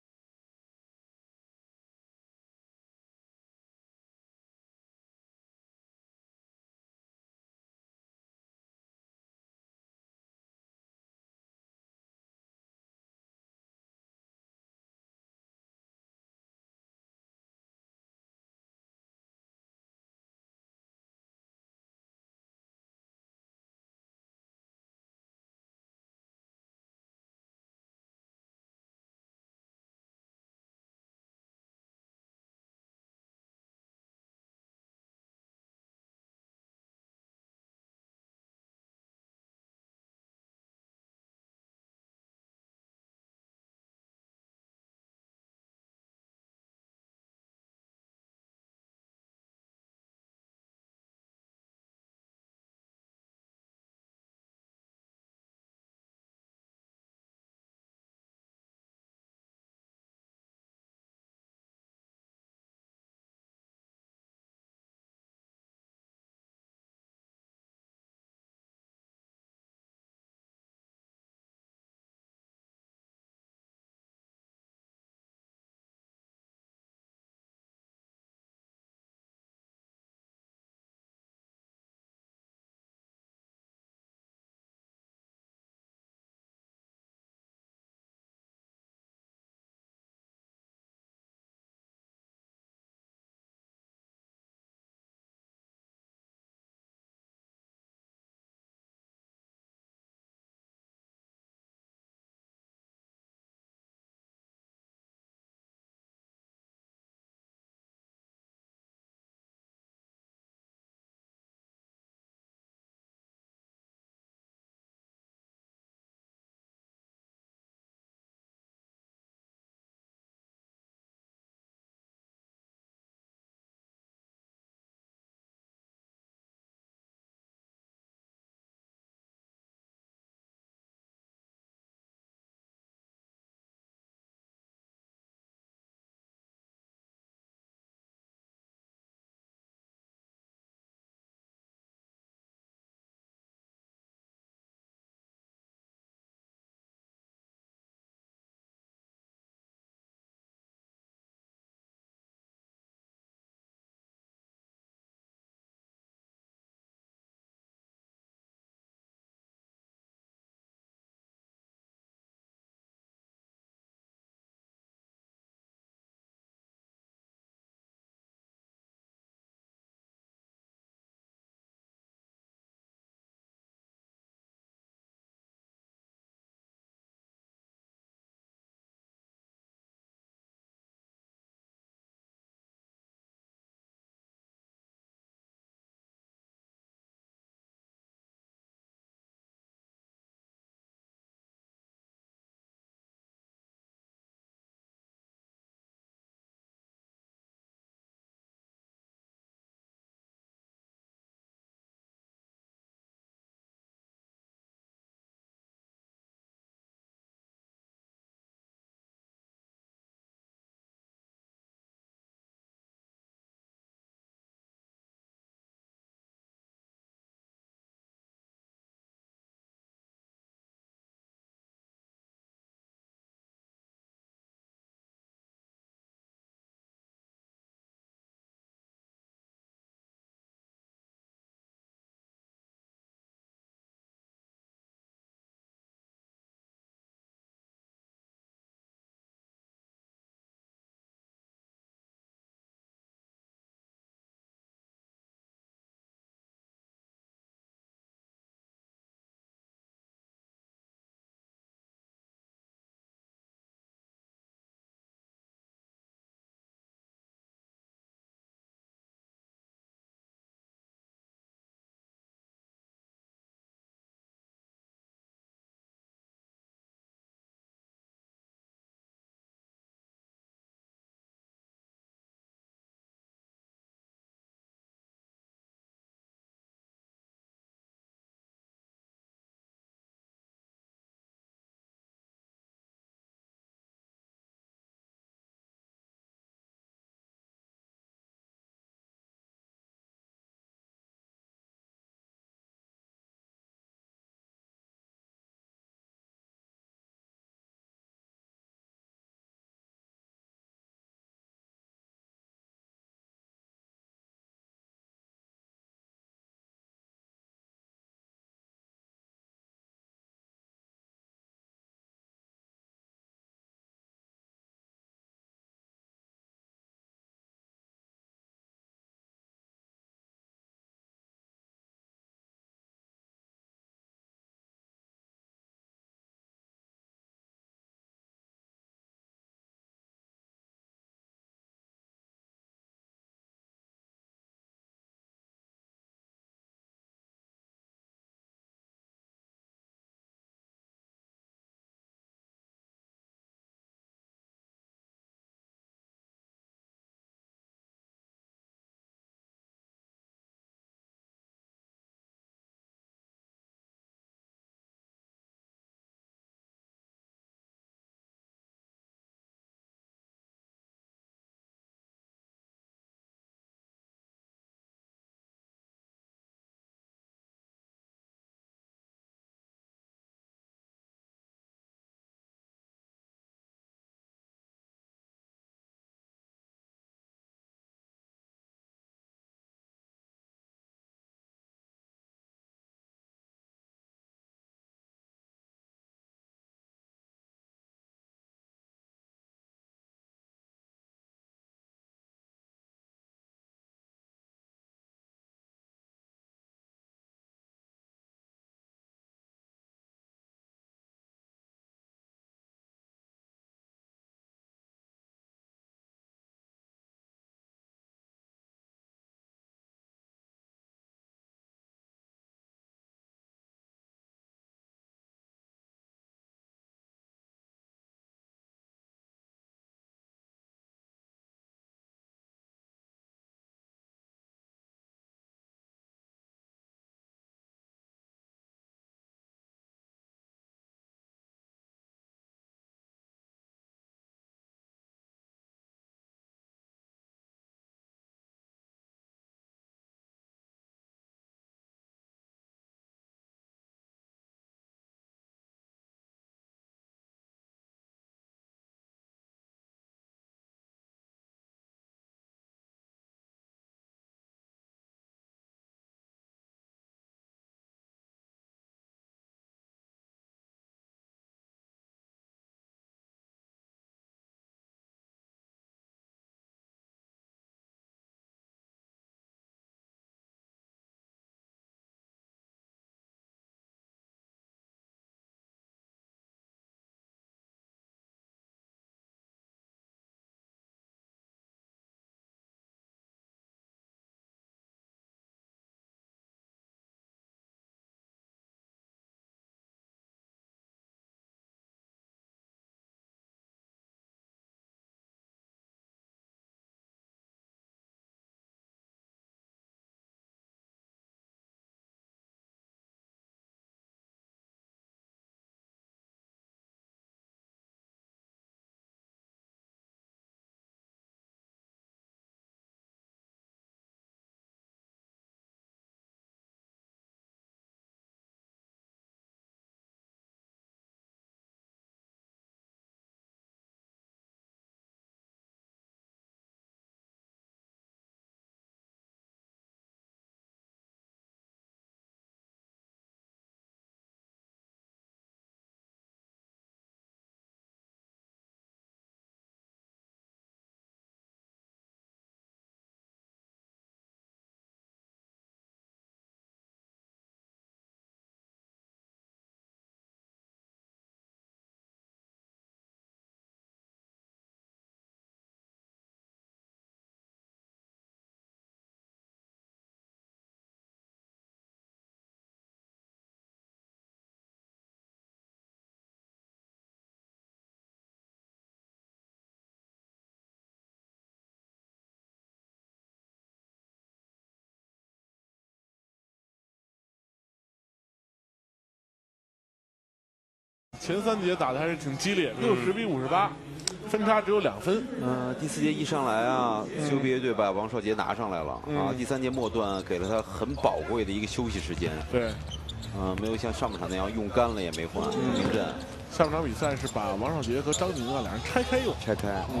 前三节打的还是挺激烈，六十比五十八，分差只有两分。 嗯、呃，第四节一上来啊 ，C O B A 队把王少杰拿上来了、嗯、啊。第三节末段给了他很宝贵的一个休息时间。 对， 嗯、呃，没有像上半场那样用干了也没换，名震。 下半场比赛是把王少杰和张宁啊两人拆开用， 拆开。嗯。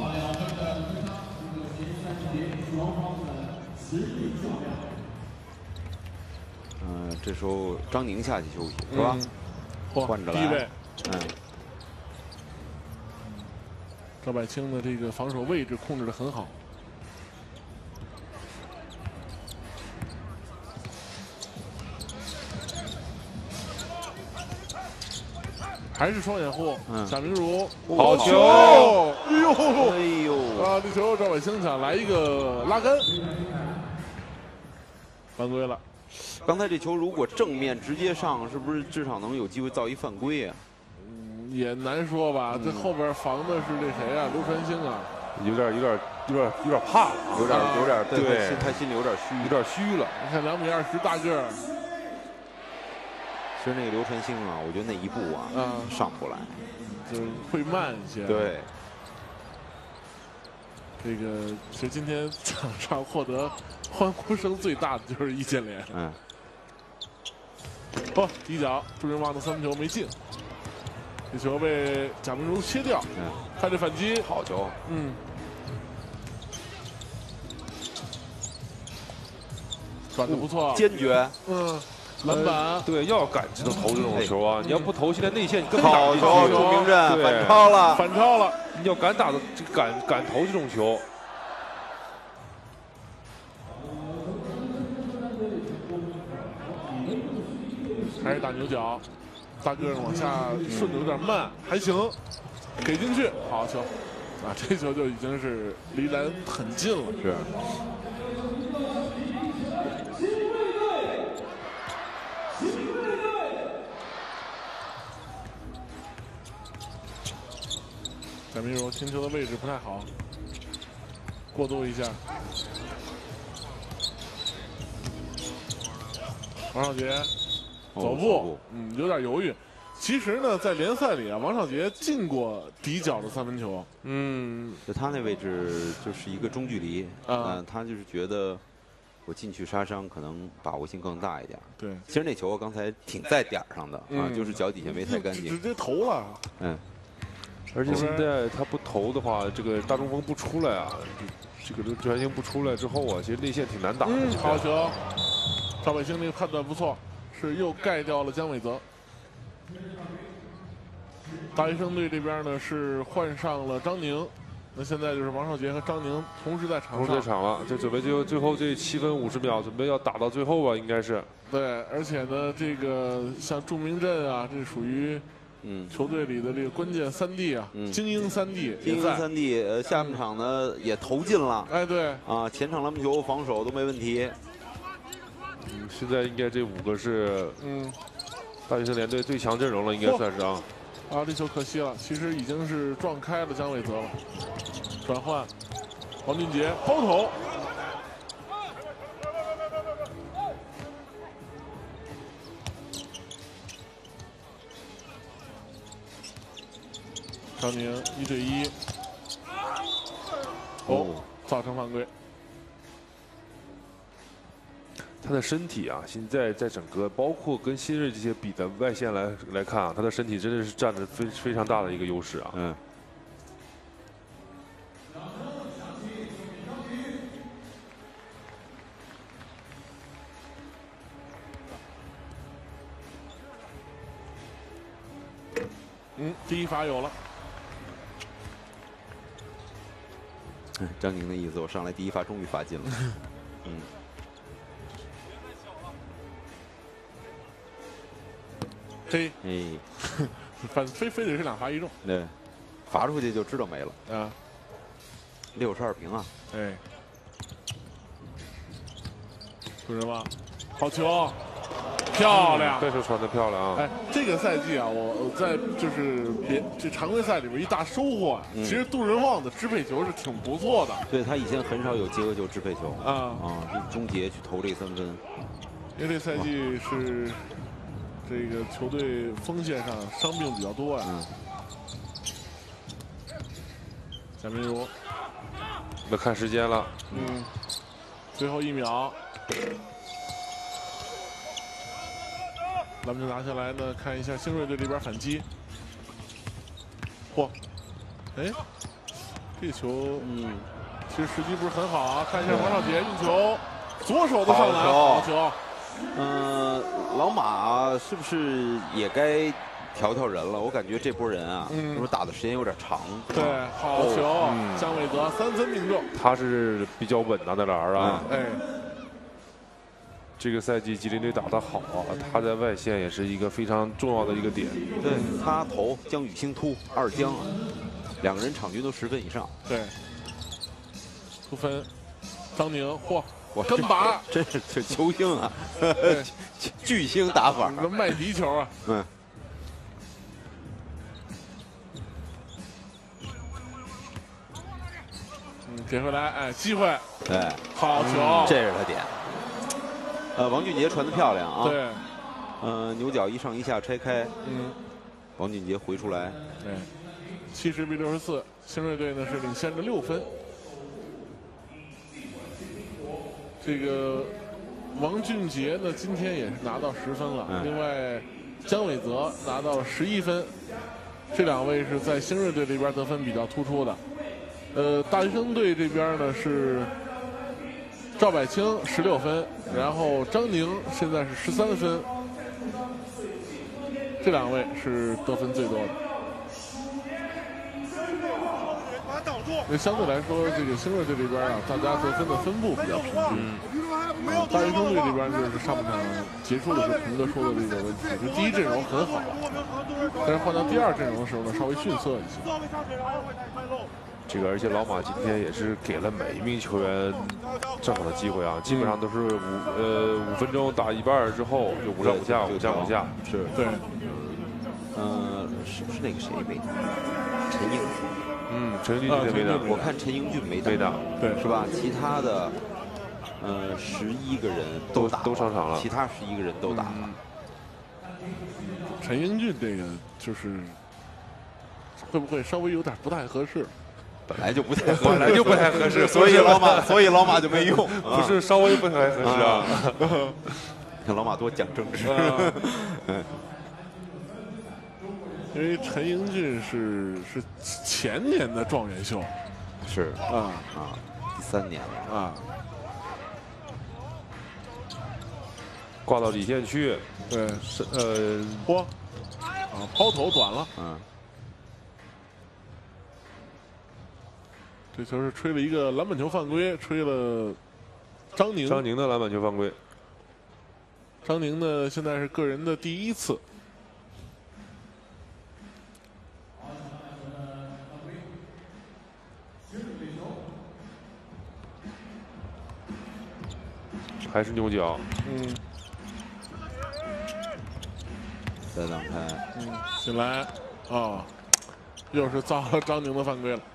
嗯、呃，这时候张宁下去休息是吧？ 嗯、 换着来。 第一位。 嗯。 赵柏清的这个防守位置控制得很好。还是双掩护，嗯、贾明儒好球！ 哎呦， 哎呦！ 啊，这球赵柏清想来一个拉杆，犯规了。 刚才这球如果正面直接上，是不是至少能有机会造一犯规啊？ 嗯，也难说吧。嗯、这后边防的是这谁啊？刘传兴啊， 有点、有点、有点、有点怕， 有点、有点，对， 对他心里有点虚， 有点虚了。 你看两米二十大个儿。 其实那个刘传兴啊，我觉得那一步啊，嗯、上不来， 就是会慢一些。 对， 这个其实今天场上获得欢呼声最大的就是易建联。 嗯。 哦，第一脚朱云旺的三分球没进，这球被贾明儒切掉。嗯。看这反击， 好球。 嗯。转的不错。 坚决。 嗯。篮板、呃、 对，要敢知道投这种球啊！你要不投，现在内线你根本打不进去。 好球，朱明震反超了， 反超了！ 你要敢打的，敢敢投这种球。 还是打牛角，大个往下顺的有点慢，还行，给进去，好球！啊，这球就已经是离篮很近了。 是。 贾明儒停球的位置不太好，过渡一下。王少杰走步，嗯，有点犹豫。其实呢，在联赛里啊，王少杰进过底角的三分球。 嗯，就他那位置就是一个中距离，啊、呃，他就是觉得我进去杀伤可能把握性更大一点。 对， 其实那球刚才挺在点上的、嗯、啊，就是脚底下没太干净， 直接投了。 嗯。 而且现在他不投的话，这个大中锋不出来啊，这个刘传兴不出来之后啊，其实内线挺难打的。 嗯、好球，赵柏清那个判断不错，是又盖掉了姜伟泽。大学生队这边呢是换上了张宁，那现在就是王少杰和张宁同时在场上。 同时在场了，就准备最后最后这七分五十秒，准备要打到最后吧，应该是。 对，而且呢，这个像祝明震啊，这属于。 嗯， 球队里的这个关键三 D 啊，嗯、精英三 D， 精英三 D， 呃，下半场呢也投进了， 哎，对， 啊，前场篮板球防守都没问题。 嗯，现在应该这五个是，嗯，大学生联队最强阵容了，应该算是啊。 啊，这球可惜了，其实已经是撞开了姜伟泽了。转换，王俊杰抛投。张宁一对一，哦，造成犯规。 他的身体啊，现在在整个包括跟新锐这些比的外线来来看啊，他的身体真的是占着非非常大的一个优势啊。 嗯。 嗯，第一罚有了。 张宁的意思，我上来第一罚终于罚进了。嗯。 嘿， 哎， 反非非得是两罚一中。 对，罚出去就知道没了。 啊， 六十二平啊。 哎，主人吗？好球！漂亮， 这球传的漂亮啊！ 哎，这个赛季啊，我在就是联这常规赛里边一大收获啊，嗯、其实杜仁旺的支配球是挺不错的。 对他以前很少有结合球支配球啊啊，终结去投这三分。 因为这赛季是这个球队锋线上伤病比较多呀。 嗯。 贾明儒， 那看时间了。 嗯，最后一秒。咱们就拿下来呢，看一下星瑞队这边反击。嚯，哎，这球，嗯，其实时机不是很好啊。看一下王少杰运球，左手的上篮，好球。 嗯，老马是不是也该调调人了？我感觉这波人啊，是不是打的时间有点长？ 对，好球，姜伟泽三分命中。 他是比较稳当的篮儿啊。 哎。 这个赛季吉林队打得好啊，他在外线也是一个非常重要的一个点。 对他投姜宇星突二姜啊，两个人场均都十分以上。 对，突分，张宁，嚯，我跟拔， 真是这球星啊，巨星打法， 麦迪球啊。 嗯。 嗯，给回来，哎，机会， 对， 好球， 嗯、这是他点。呃，王俊杰传的漂亮啊！ 对， 呃，牛角一上一下拆开， 嗯， 王俊杰回出来， 对，七十比六十四，星瑞队呢是领先着六分。这个王俊杰呢今天也是拿到十分了，嗯、另外姜伟泽拿到了十一分，这两位是在星瑞队这边得分比较突出的。呃，大学生队这边呢是赵柏清十六分，然后张宁现在是十三分，这两位是得分最多的。那相对来说，这个星瑞队这边啊，大家得分的分布比较平均。啊，大学生队这边就是上半场结束的时候，鹏哥说的这个问题，就第一阵容很好，但是换到第二阵容的时候呢，稍微逊色一些。 这个，而且老马今天也是给了每一名球员正好的机会啊，基本上都是五呃五分钟打一半之后就五上五下，五下五下， 是对。 呃，是不是那个谁没打？陈英俊。 嗯，陈英俊今天没打。 我看陈英俊没打。 没打， 对， 是吧？其他的呃十一个人都打都上场了， 其他十一个人都打了。 陈英俊这个就是会不会稍微有点不太合适？ 本来就不太， 本来就不太合适， 所以老马，所以老马就没用， 不是稍微不太合适啊。 看老马多讲政治。 因为陈英俊是是前年的状元秀， 是啊啊，第三年了啊， 挂到底线去， 对， 是呃， 嚯，啊，抛投短了， 嗯。 这球是吹了一个篮板球犯规，吹了张宁。 张宁的篮板球犯规。 张宁呢，现在是个人的第一次。 还是牛角。 嗯。 再挡开。 嗯，进来，啊、哦，又是造了张宁的犯规了。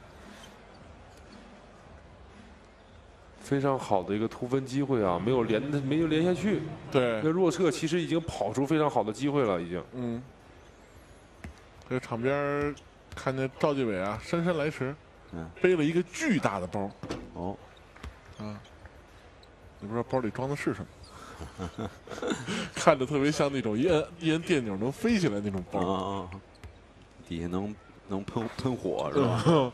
非常好的一个突分机会啊，没有连没有连下去。 对， 那若彻其实已经跑出非常好的机会了，已经。 嗯。这场边看见赵继伟啊，姗姗来迟， 嗯， 背了一个巨大的包。 哦。 啊。也不知道包里装的是什么，看着特别像那种一摁一摁电钮能飞起来那种包。 啊。底下能能喷喷火是吧？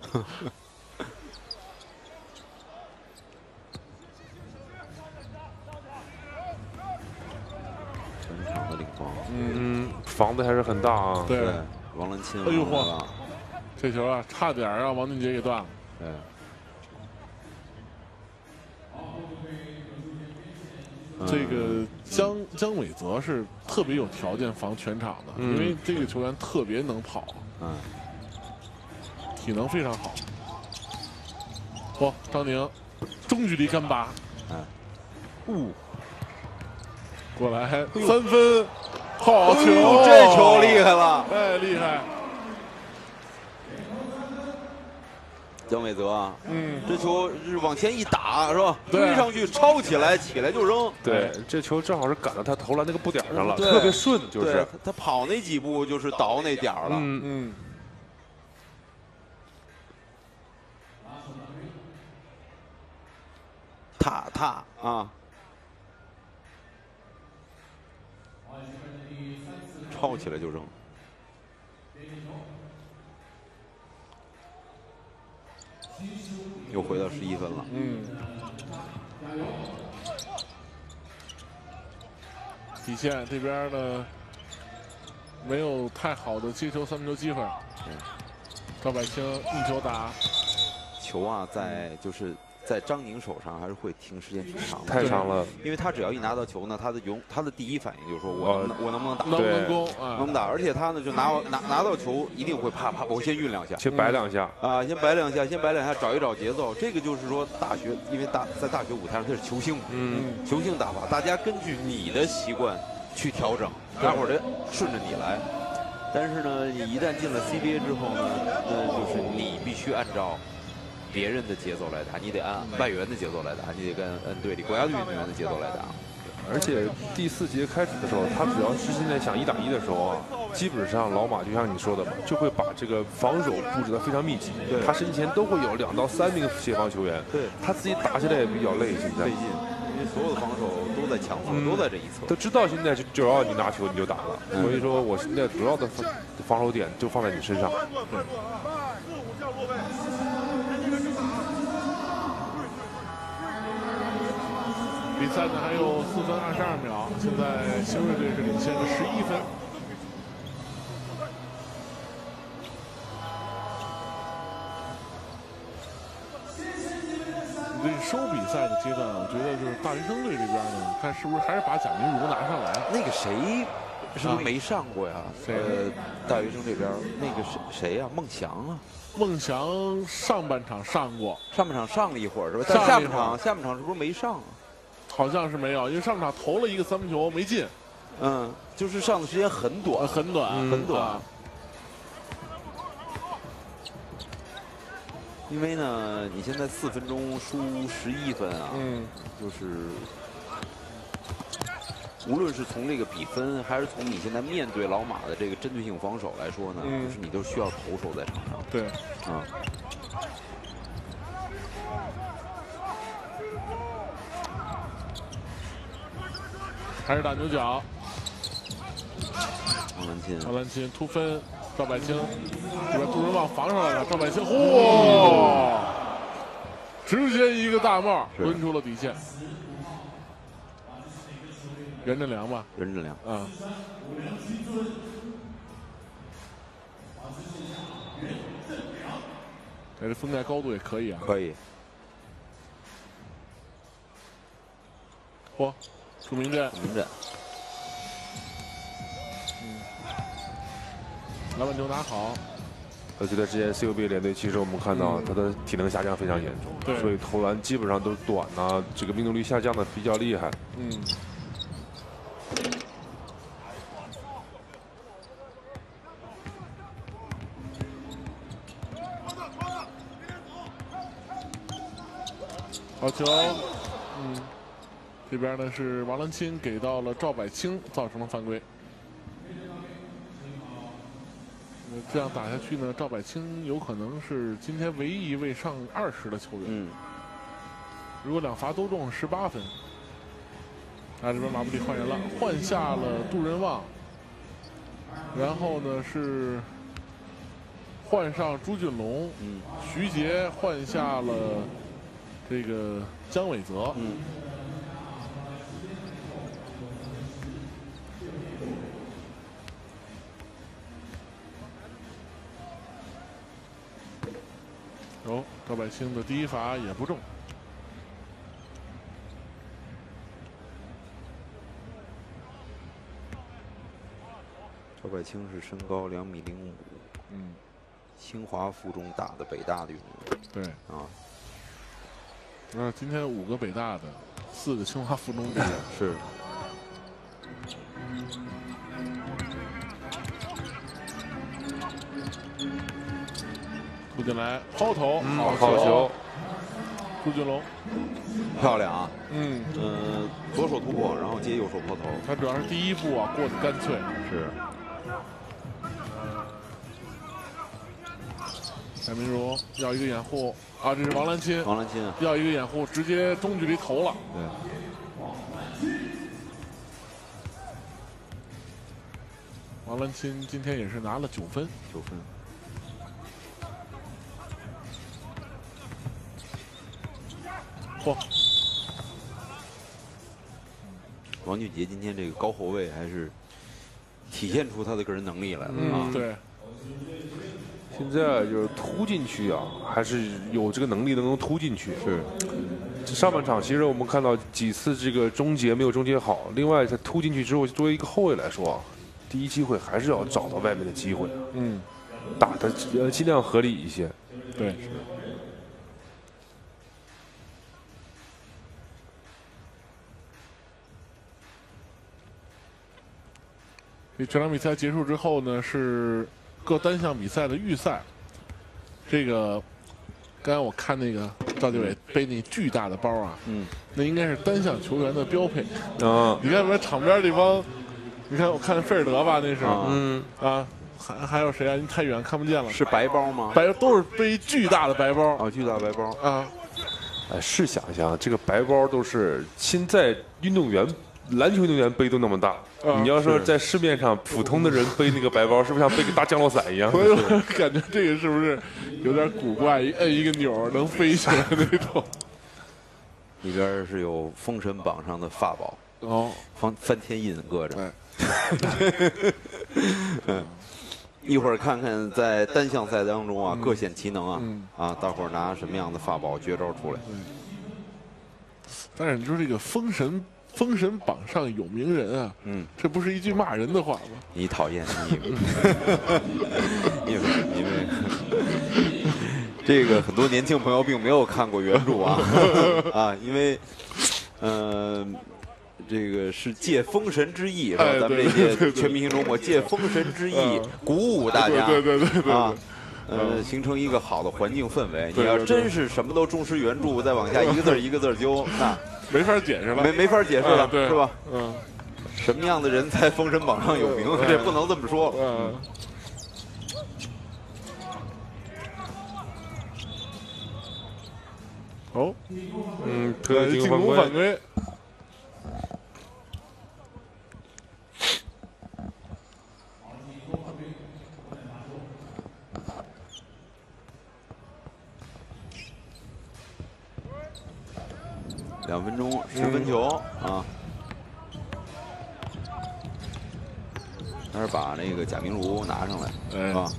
嗯，防的还是很大啊。 对， 王兰钦。 哎呦嚯！这球啊，差点让王俊杰给断了。 对。 这个姜姜伟泽是特别有条件防全场的， 嗯、 因为这个球员特别能跑， 嗯， 体能非常好。嚯，张宁，中距离干拔， 嗯， 呜。过来三分，好球！ 这球厉害了， 哎，厉害！ 姜伟泽，嗯，这球是往前一打是吧？ 对追上去抄起来，起来就扔。 对，这球正好是赶到他投篮那个步点上了， 对特别顺，就是对他跑那几步就是倒那点儿了。 嗯嗯， 踏踏啊，抄起来就扔。又回到十一分了。 嗯，底线这边呢没有太好的接球三分球机会。赵柏青一球打， 球啊，在就是在张宁手上还是会停时间挺长的， 太长了。 因为他只要一拿到球呢，他的永他的第一反应就是说我能、呃、我能不能打， 能不能攻啊？ 能不能打？而且他呢就拿拿拿到球一定会啪啪，我先运两下， 先摆两下、 嗯、啊，先摆两下，先摆两下，找一找节奏。这个就是说大学，因为大在大学舞台上他是球星，嗯，球星打法，大家根据你的习惯去调整，大伙儿的顺着你来。但是呢，你一旦进了 C B A 之后呢，那就是你必须按照别人的节奏来打，你得按外援的节奏来打，你得跟按队里国家队运动员的节奏来打。 而且第四节开始的时候，他只要是现在想一打一的时候啊，基本上老马就像你说的嘛，就会把这个防守布置得非常密集。 对， 他身前都会有两到三名协防球员。 对， 他自己打起来也比较累，现在费劲，因为所有的防守都在强侧，嗯、都在这一侧。 都知道现在就只要你拿球你就打了，嗯、所以说我现在主要的防守点就放在你身上。对。 比赛呢还有四分二十二秒，现在新锐队是领先了十一分。对收比赛的阶段，我觉得就是大学生队这边呢，看是不是还是把贾明儒拿上来。 那个谁是不是没上过呀？ 谁、啊？ 呃，大学生这边那个谁谁呀？孟祥啊。 孟祥上半场上过， 上半场上了一会儿是吧？但下半场下半场是不是没上啊？ 好像是没有，因为上场投了一个三分球没进。 嗯，就是上的时间很短， 很短， 嗯、很短。 啊、 因为呢，你现在四分钟输十一分啊， 嗯， 就是无论是从这个比分，还是从你现在面对老马的这个针对性防守来说呢，嗯、就是你都需要投手在场上。 对， 啊。 还是打牛角， 王兰钦， 王兰钦突分，赵柏青这边杜人旺防上来了，赵柏青，嚯，直接一个大帽抡出了底线。任振良吧， 任振良， 啊。哎，这封盖高度也可以啊， 可以。 嚯！出名阵， 名阵， 嗯，篮板球拿好。 而且在之前 C U B 联队，其实我们看到他的体能下降非常严重， 对， 所以投篮基本上都短啊，这个命中率下降的比较厉害。 嗯。好球，嗯。这边呢是王兰钦给到了赵柏青，造成了犯规。这样打下去呢，赵柏青有可能是今天唯一一位上二十的球员。 嗯。如果两罚都中，十八分。啊，这边马布里换人了，换下了杜人旺，然后呢是换上朱俊龙， 嗯， 徐杰换下了这个姜伟泽， 嗯。 哦，赵柏青的第一罚也不中。 赵柏青是身高两米零五， 嗯， 清华附中打的北大的运动员。 对啊， 那今天五个北大的，四个清华附中的是。 扑进来，抛投， 嗯， 好好球， 朱俊龙， 漂亮啊！ 嗯， 呃，左手突破，然后接右手抛投。 他主要是第一步啊过得干脆。 是。 贾明儒要一个掩护啊，这是王兰钦， 王兰钦啊， 要一个掩护，直接中距离投了。 对。 王兰钦今天也是拿了九分， 九分。 嚯！ 王俊杰今天这个高后卫还是体现出他的个人能力来了啊！ 嗯，对。 现在就是突进去啊，还是有这个能力能够突进去。是，上半场其实我们看到几次这个终结没有终结好，另外在突进去之后，作为一个后卫来说，第一机会还是要找到外面的机会。 嗯， 打的呃尽量合理一些。 对。这场比赛结束之后呢，是各单项比赛的预赛。这个，刚才我看那个赵继伟背那巨大的包啊，嗯，那应该是单项球员的标配啊。你看，我们场边这帮，你看，我看菲尔德吧，那是，嗯啊，还还有谁啊？你太远看不见了。 是白包吗？ 白都是背巨大的白包啊，巨大白包啊。 哎，试想一下，这个白包都是现在运动员。篮球运动员背都那么大，啊、你要说在市面上普通的人背那个白包，是不是像背个大降落伞一样？ 我感觉这个是不是有点古怪？一摁一个钮能飛起来那种。 里边是有《封神榜》上的法宝哦， 翻翻天印搁着。嗯，一会儿看看在单项赛当中啊，嗯、各显其能啊、嗯、啊，大伙儿拿什么样的法宝绝招出来？ 但是你说这个封神。封神榜上有名人啊，嗯，这不是一句骂人的话吗？ 你讨厌你，因为因为这个很多年轻朋友并没有看过原著啊啊，因为嗯、呃，这个是借封神之意，是吧？咱们这届全明星周末借封神之意鼓舞大家， 对对对对啊。呃，形成一个好的环境氛围。你要真是什么都忠实原著，再往下一个字一个字揪，那没法解释了， 没没法解释了， 对， 是吧？ 嗯， 什么样的人在封神榜上有名？这不能这么说。 嗯。哦， 嗯，特进攻犯规。 两分钟十分球、嗯、啊，还是把那个贾明儒拿上来，是吧？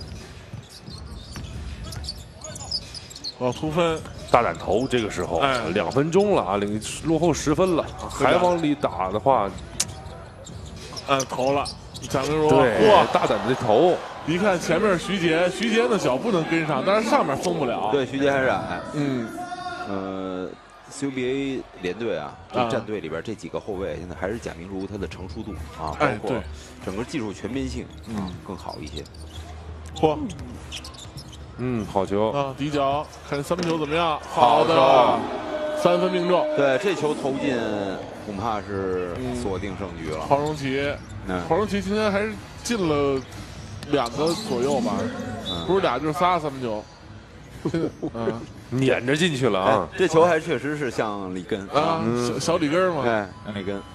哦，突分， 大胆投，这个时候， 哎， 两分钟了啊，领落后十分了，还往里打的话， 嗯，投了，贾明儒， 对，哇，大胆的投， 一看前面徐杰，徐杰的脚不能跟上，但是上面封不了， 对，徐杰还是矮， 嗯， 呃。C B A 联队啊，这战队里边这几个后卫，现在还是贾明儒他的成熟度啊，包括整个技术全面性，嗯，更好一些。 嚯， 嗯，好球啊！底角，看三分球怎么样？好的，三分命中。 对，这球投进，恐怕是锁定胜局了。 黄荣奇，黄荣奇今天还是进了两个左右吧，不是俩就是仨三分球。 嗯。撵着进去了啊！ 这球还确实是像里根啊，小小里根嘛， 哎，里根。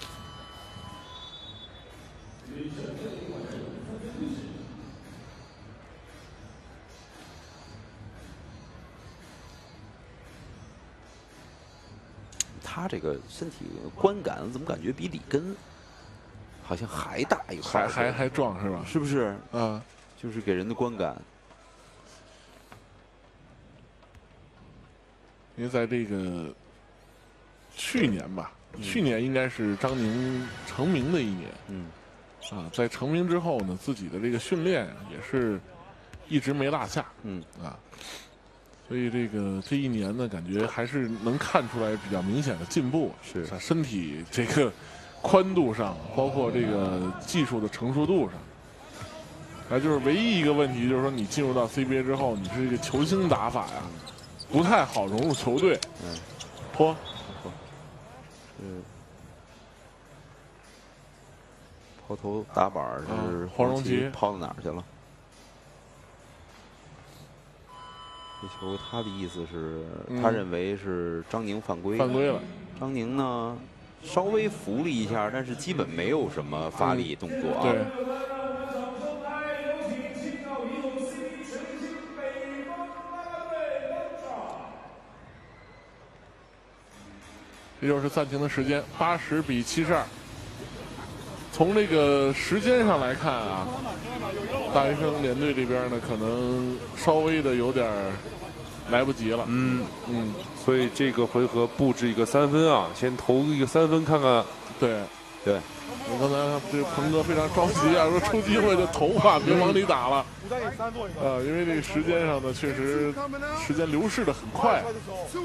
他这个身体观感怎么感觉比里根好像还大一块， 还还还壮是吧？ 是不是？ 啊， 就是给人的观感。 因为在这个去年吧，嗯、去年应该是张宁成名的一年，嗯，啊，在成名之后呢，自己的这个训练也是一直没落下，嗯，啊，所以这个这一年呢，感觉还是能看出来比较明显的进步， 是在身体这个宽度上，包括这个技术的成熟度上。 啊，就是唯一一个问题就是说，你进入到 C B A 之后，你是一个球星打法呀，不太好融入球队。 嗯， 泼， 嗯，抛投打板是嗯黄荣奇抛到哪儿去了？这球他的意思是， 嗯他认为是张宁犯规。 犯规了。 张宁呢，稍微扶了一下，但是基本没有什么发力动作啊。 对。这就是暂停的时间，八十比七十二。从这个时间上来看啊，大学生联队这边呢，可能稍微的有点来不及了。 嗯嗯， 所以这个回合布置一个三分啊，先投一个三分看看。 对对。 我刚才这个鹏哥非常着急啊，说出机会就投吧，别往里打了。呃，因为这个时间上呢，确实时间流逝的很快。 如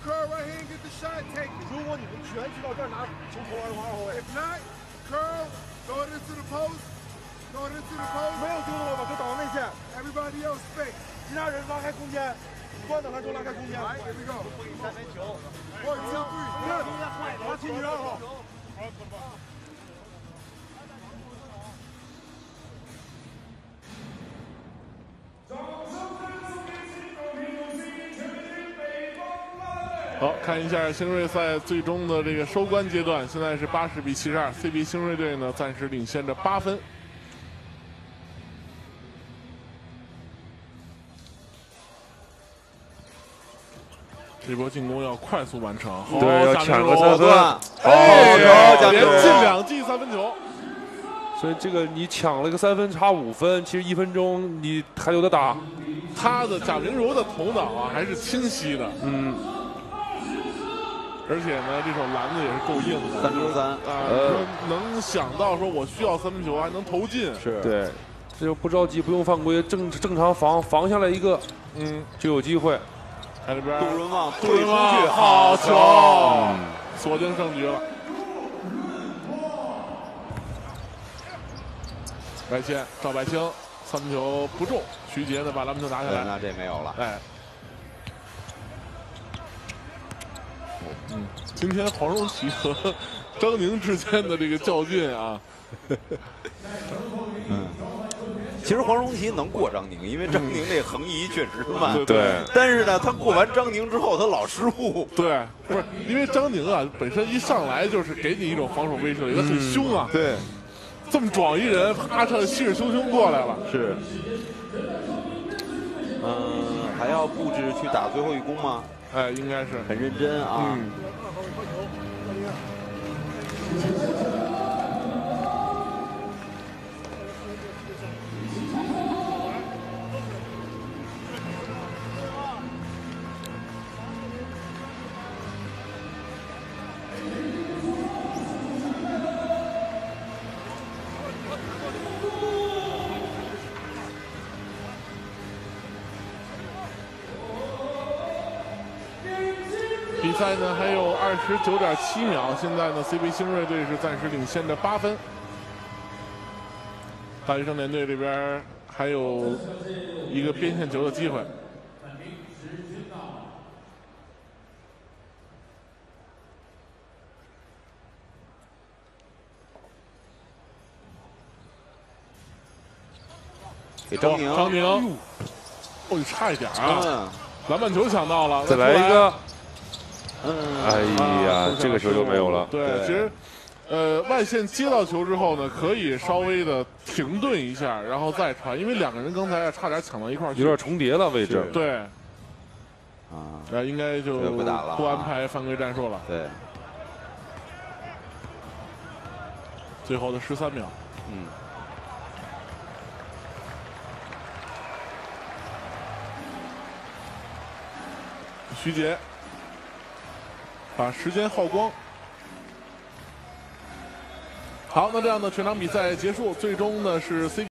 果你们全去到这儿拿球投完的话，后卫。Curl, throw it into the post, throw it into the post. 没有丢的话，就挡到内线。Everybody else space. 其他人拉开空间，关挡篮球拉开空间。来 ，Here we go. 三分球。One, two, three. 你看，他七十二号。 好，看一下星瑞赛最终的这个收官阶段，现在是八十比七十二 ，C B 星瑞队呢暂时领先着八分。这波进攻要快速完成，好， 对，要抢个三分， 好，连进两记三分球。 所以这个你抢了个三分，差五分，其实一分钟你还有的打。 他的贾明柔的头脑啊还是清晰的， 嗯。 而且呢，这手篮子也是够硬的， 三比三啊，呃，能想到说我需要三分球还能投进， 是对，这就不着急，不用犯规，正正常防，防下来一个， 嗯， 就有机会。 看这边， 杜润旺退出去，好球，嗯、锁定胜局了。外线赵百清三分球不中，徐杰呢把篮板球拿下来， 那这没有了， 哎。嗯，今天黄荣奇和张宁之间的这个较劲啊， 嗯，其实黄荣奇能过张宁，因为张宁这横移确实慢， 对对。 但是呢，他过完张宁之后，他老失误。 对，不是因为张宁啊，本身一上来就是给你一种防守威慑，也很凶啊。 对， 这么壮一人，啪嚓气势汹汹过来了。 是。嗯，还要布置去打最后一攻吗？ 哎，应该是很认真啊。 嗯。比赛呢还有二十九点七秒，现在呢 C B 星瑞队是暂时领先着八分。大学生联队这边还有一个边线球的机会。 给张宁， 张宁，哦，差一点啊！ 嗯， 篮板球抢到了， 再来一个。 嗯， 哎呀，这个球就没有了。 对，其实，呃，外线接到球之后呢，可以稍微的停顿一下，然后再传，因为两个人刚才差点抢到一块儿去， 有点重叠了位置。 对， 啊， 呃，应该就不打了， 不安排犯规战术了。 对， 最后的十三秒。 嗯。 徐杰把时间耗光。好，那这样呢，全场比赛结束，最终呢是 C。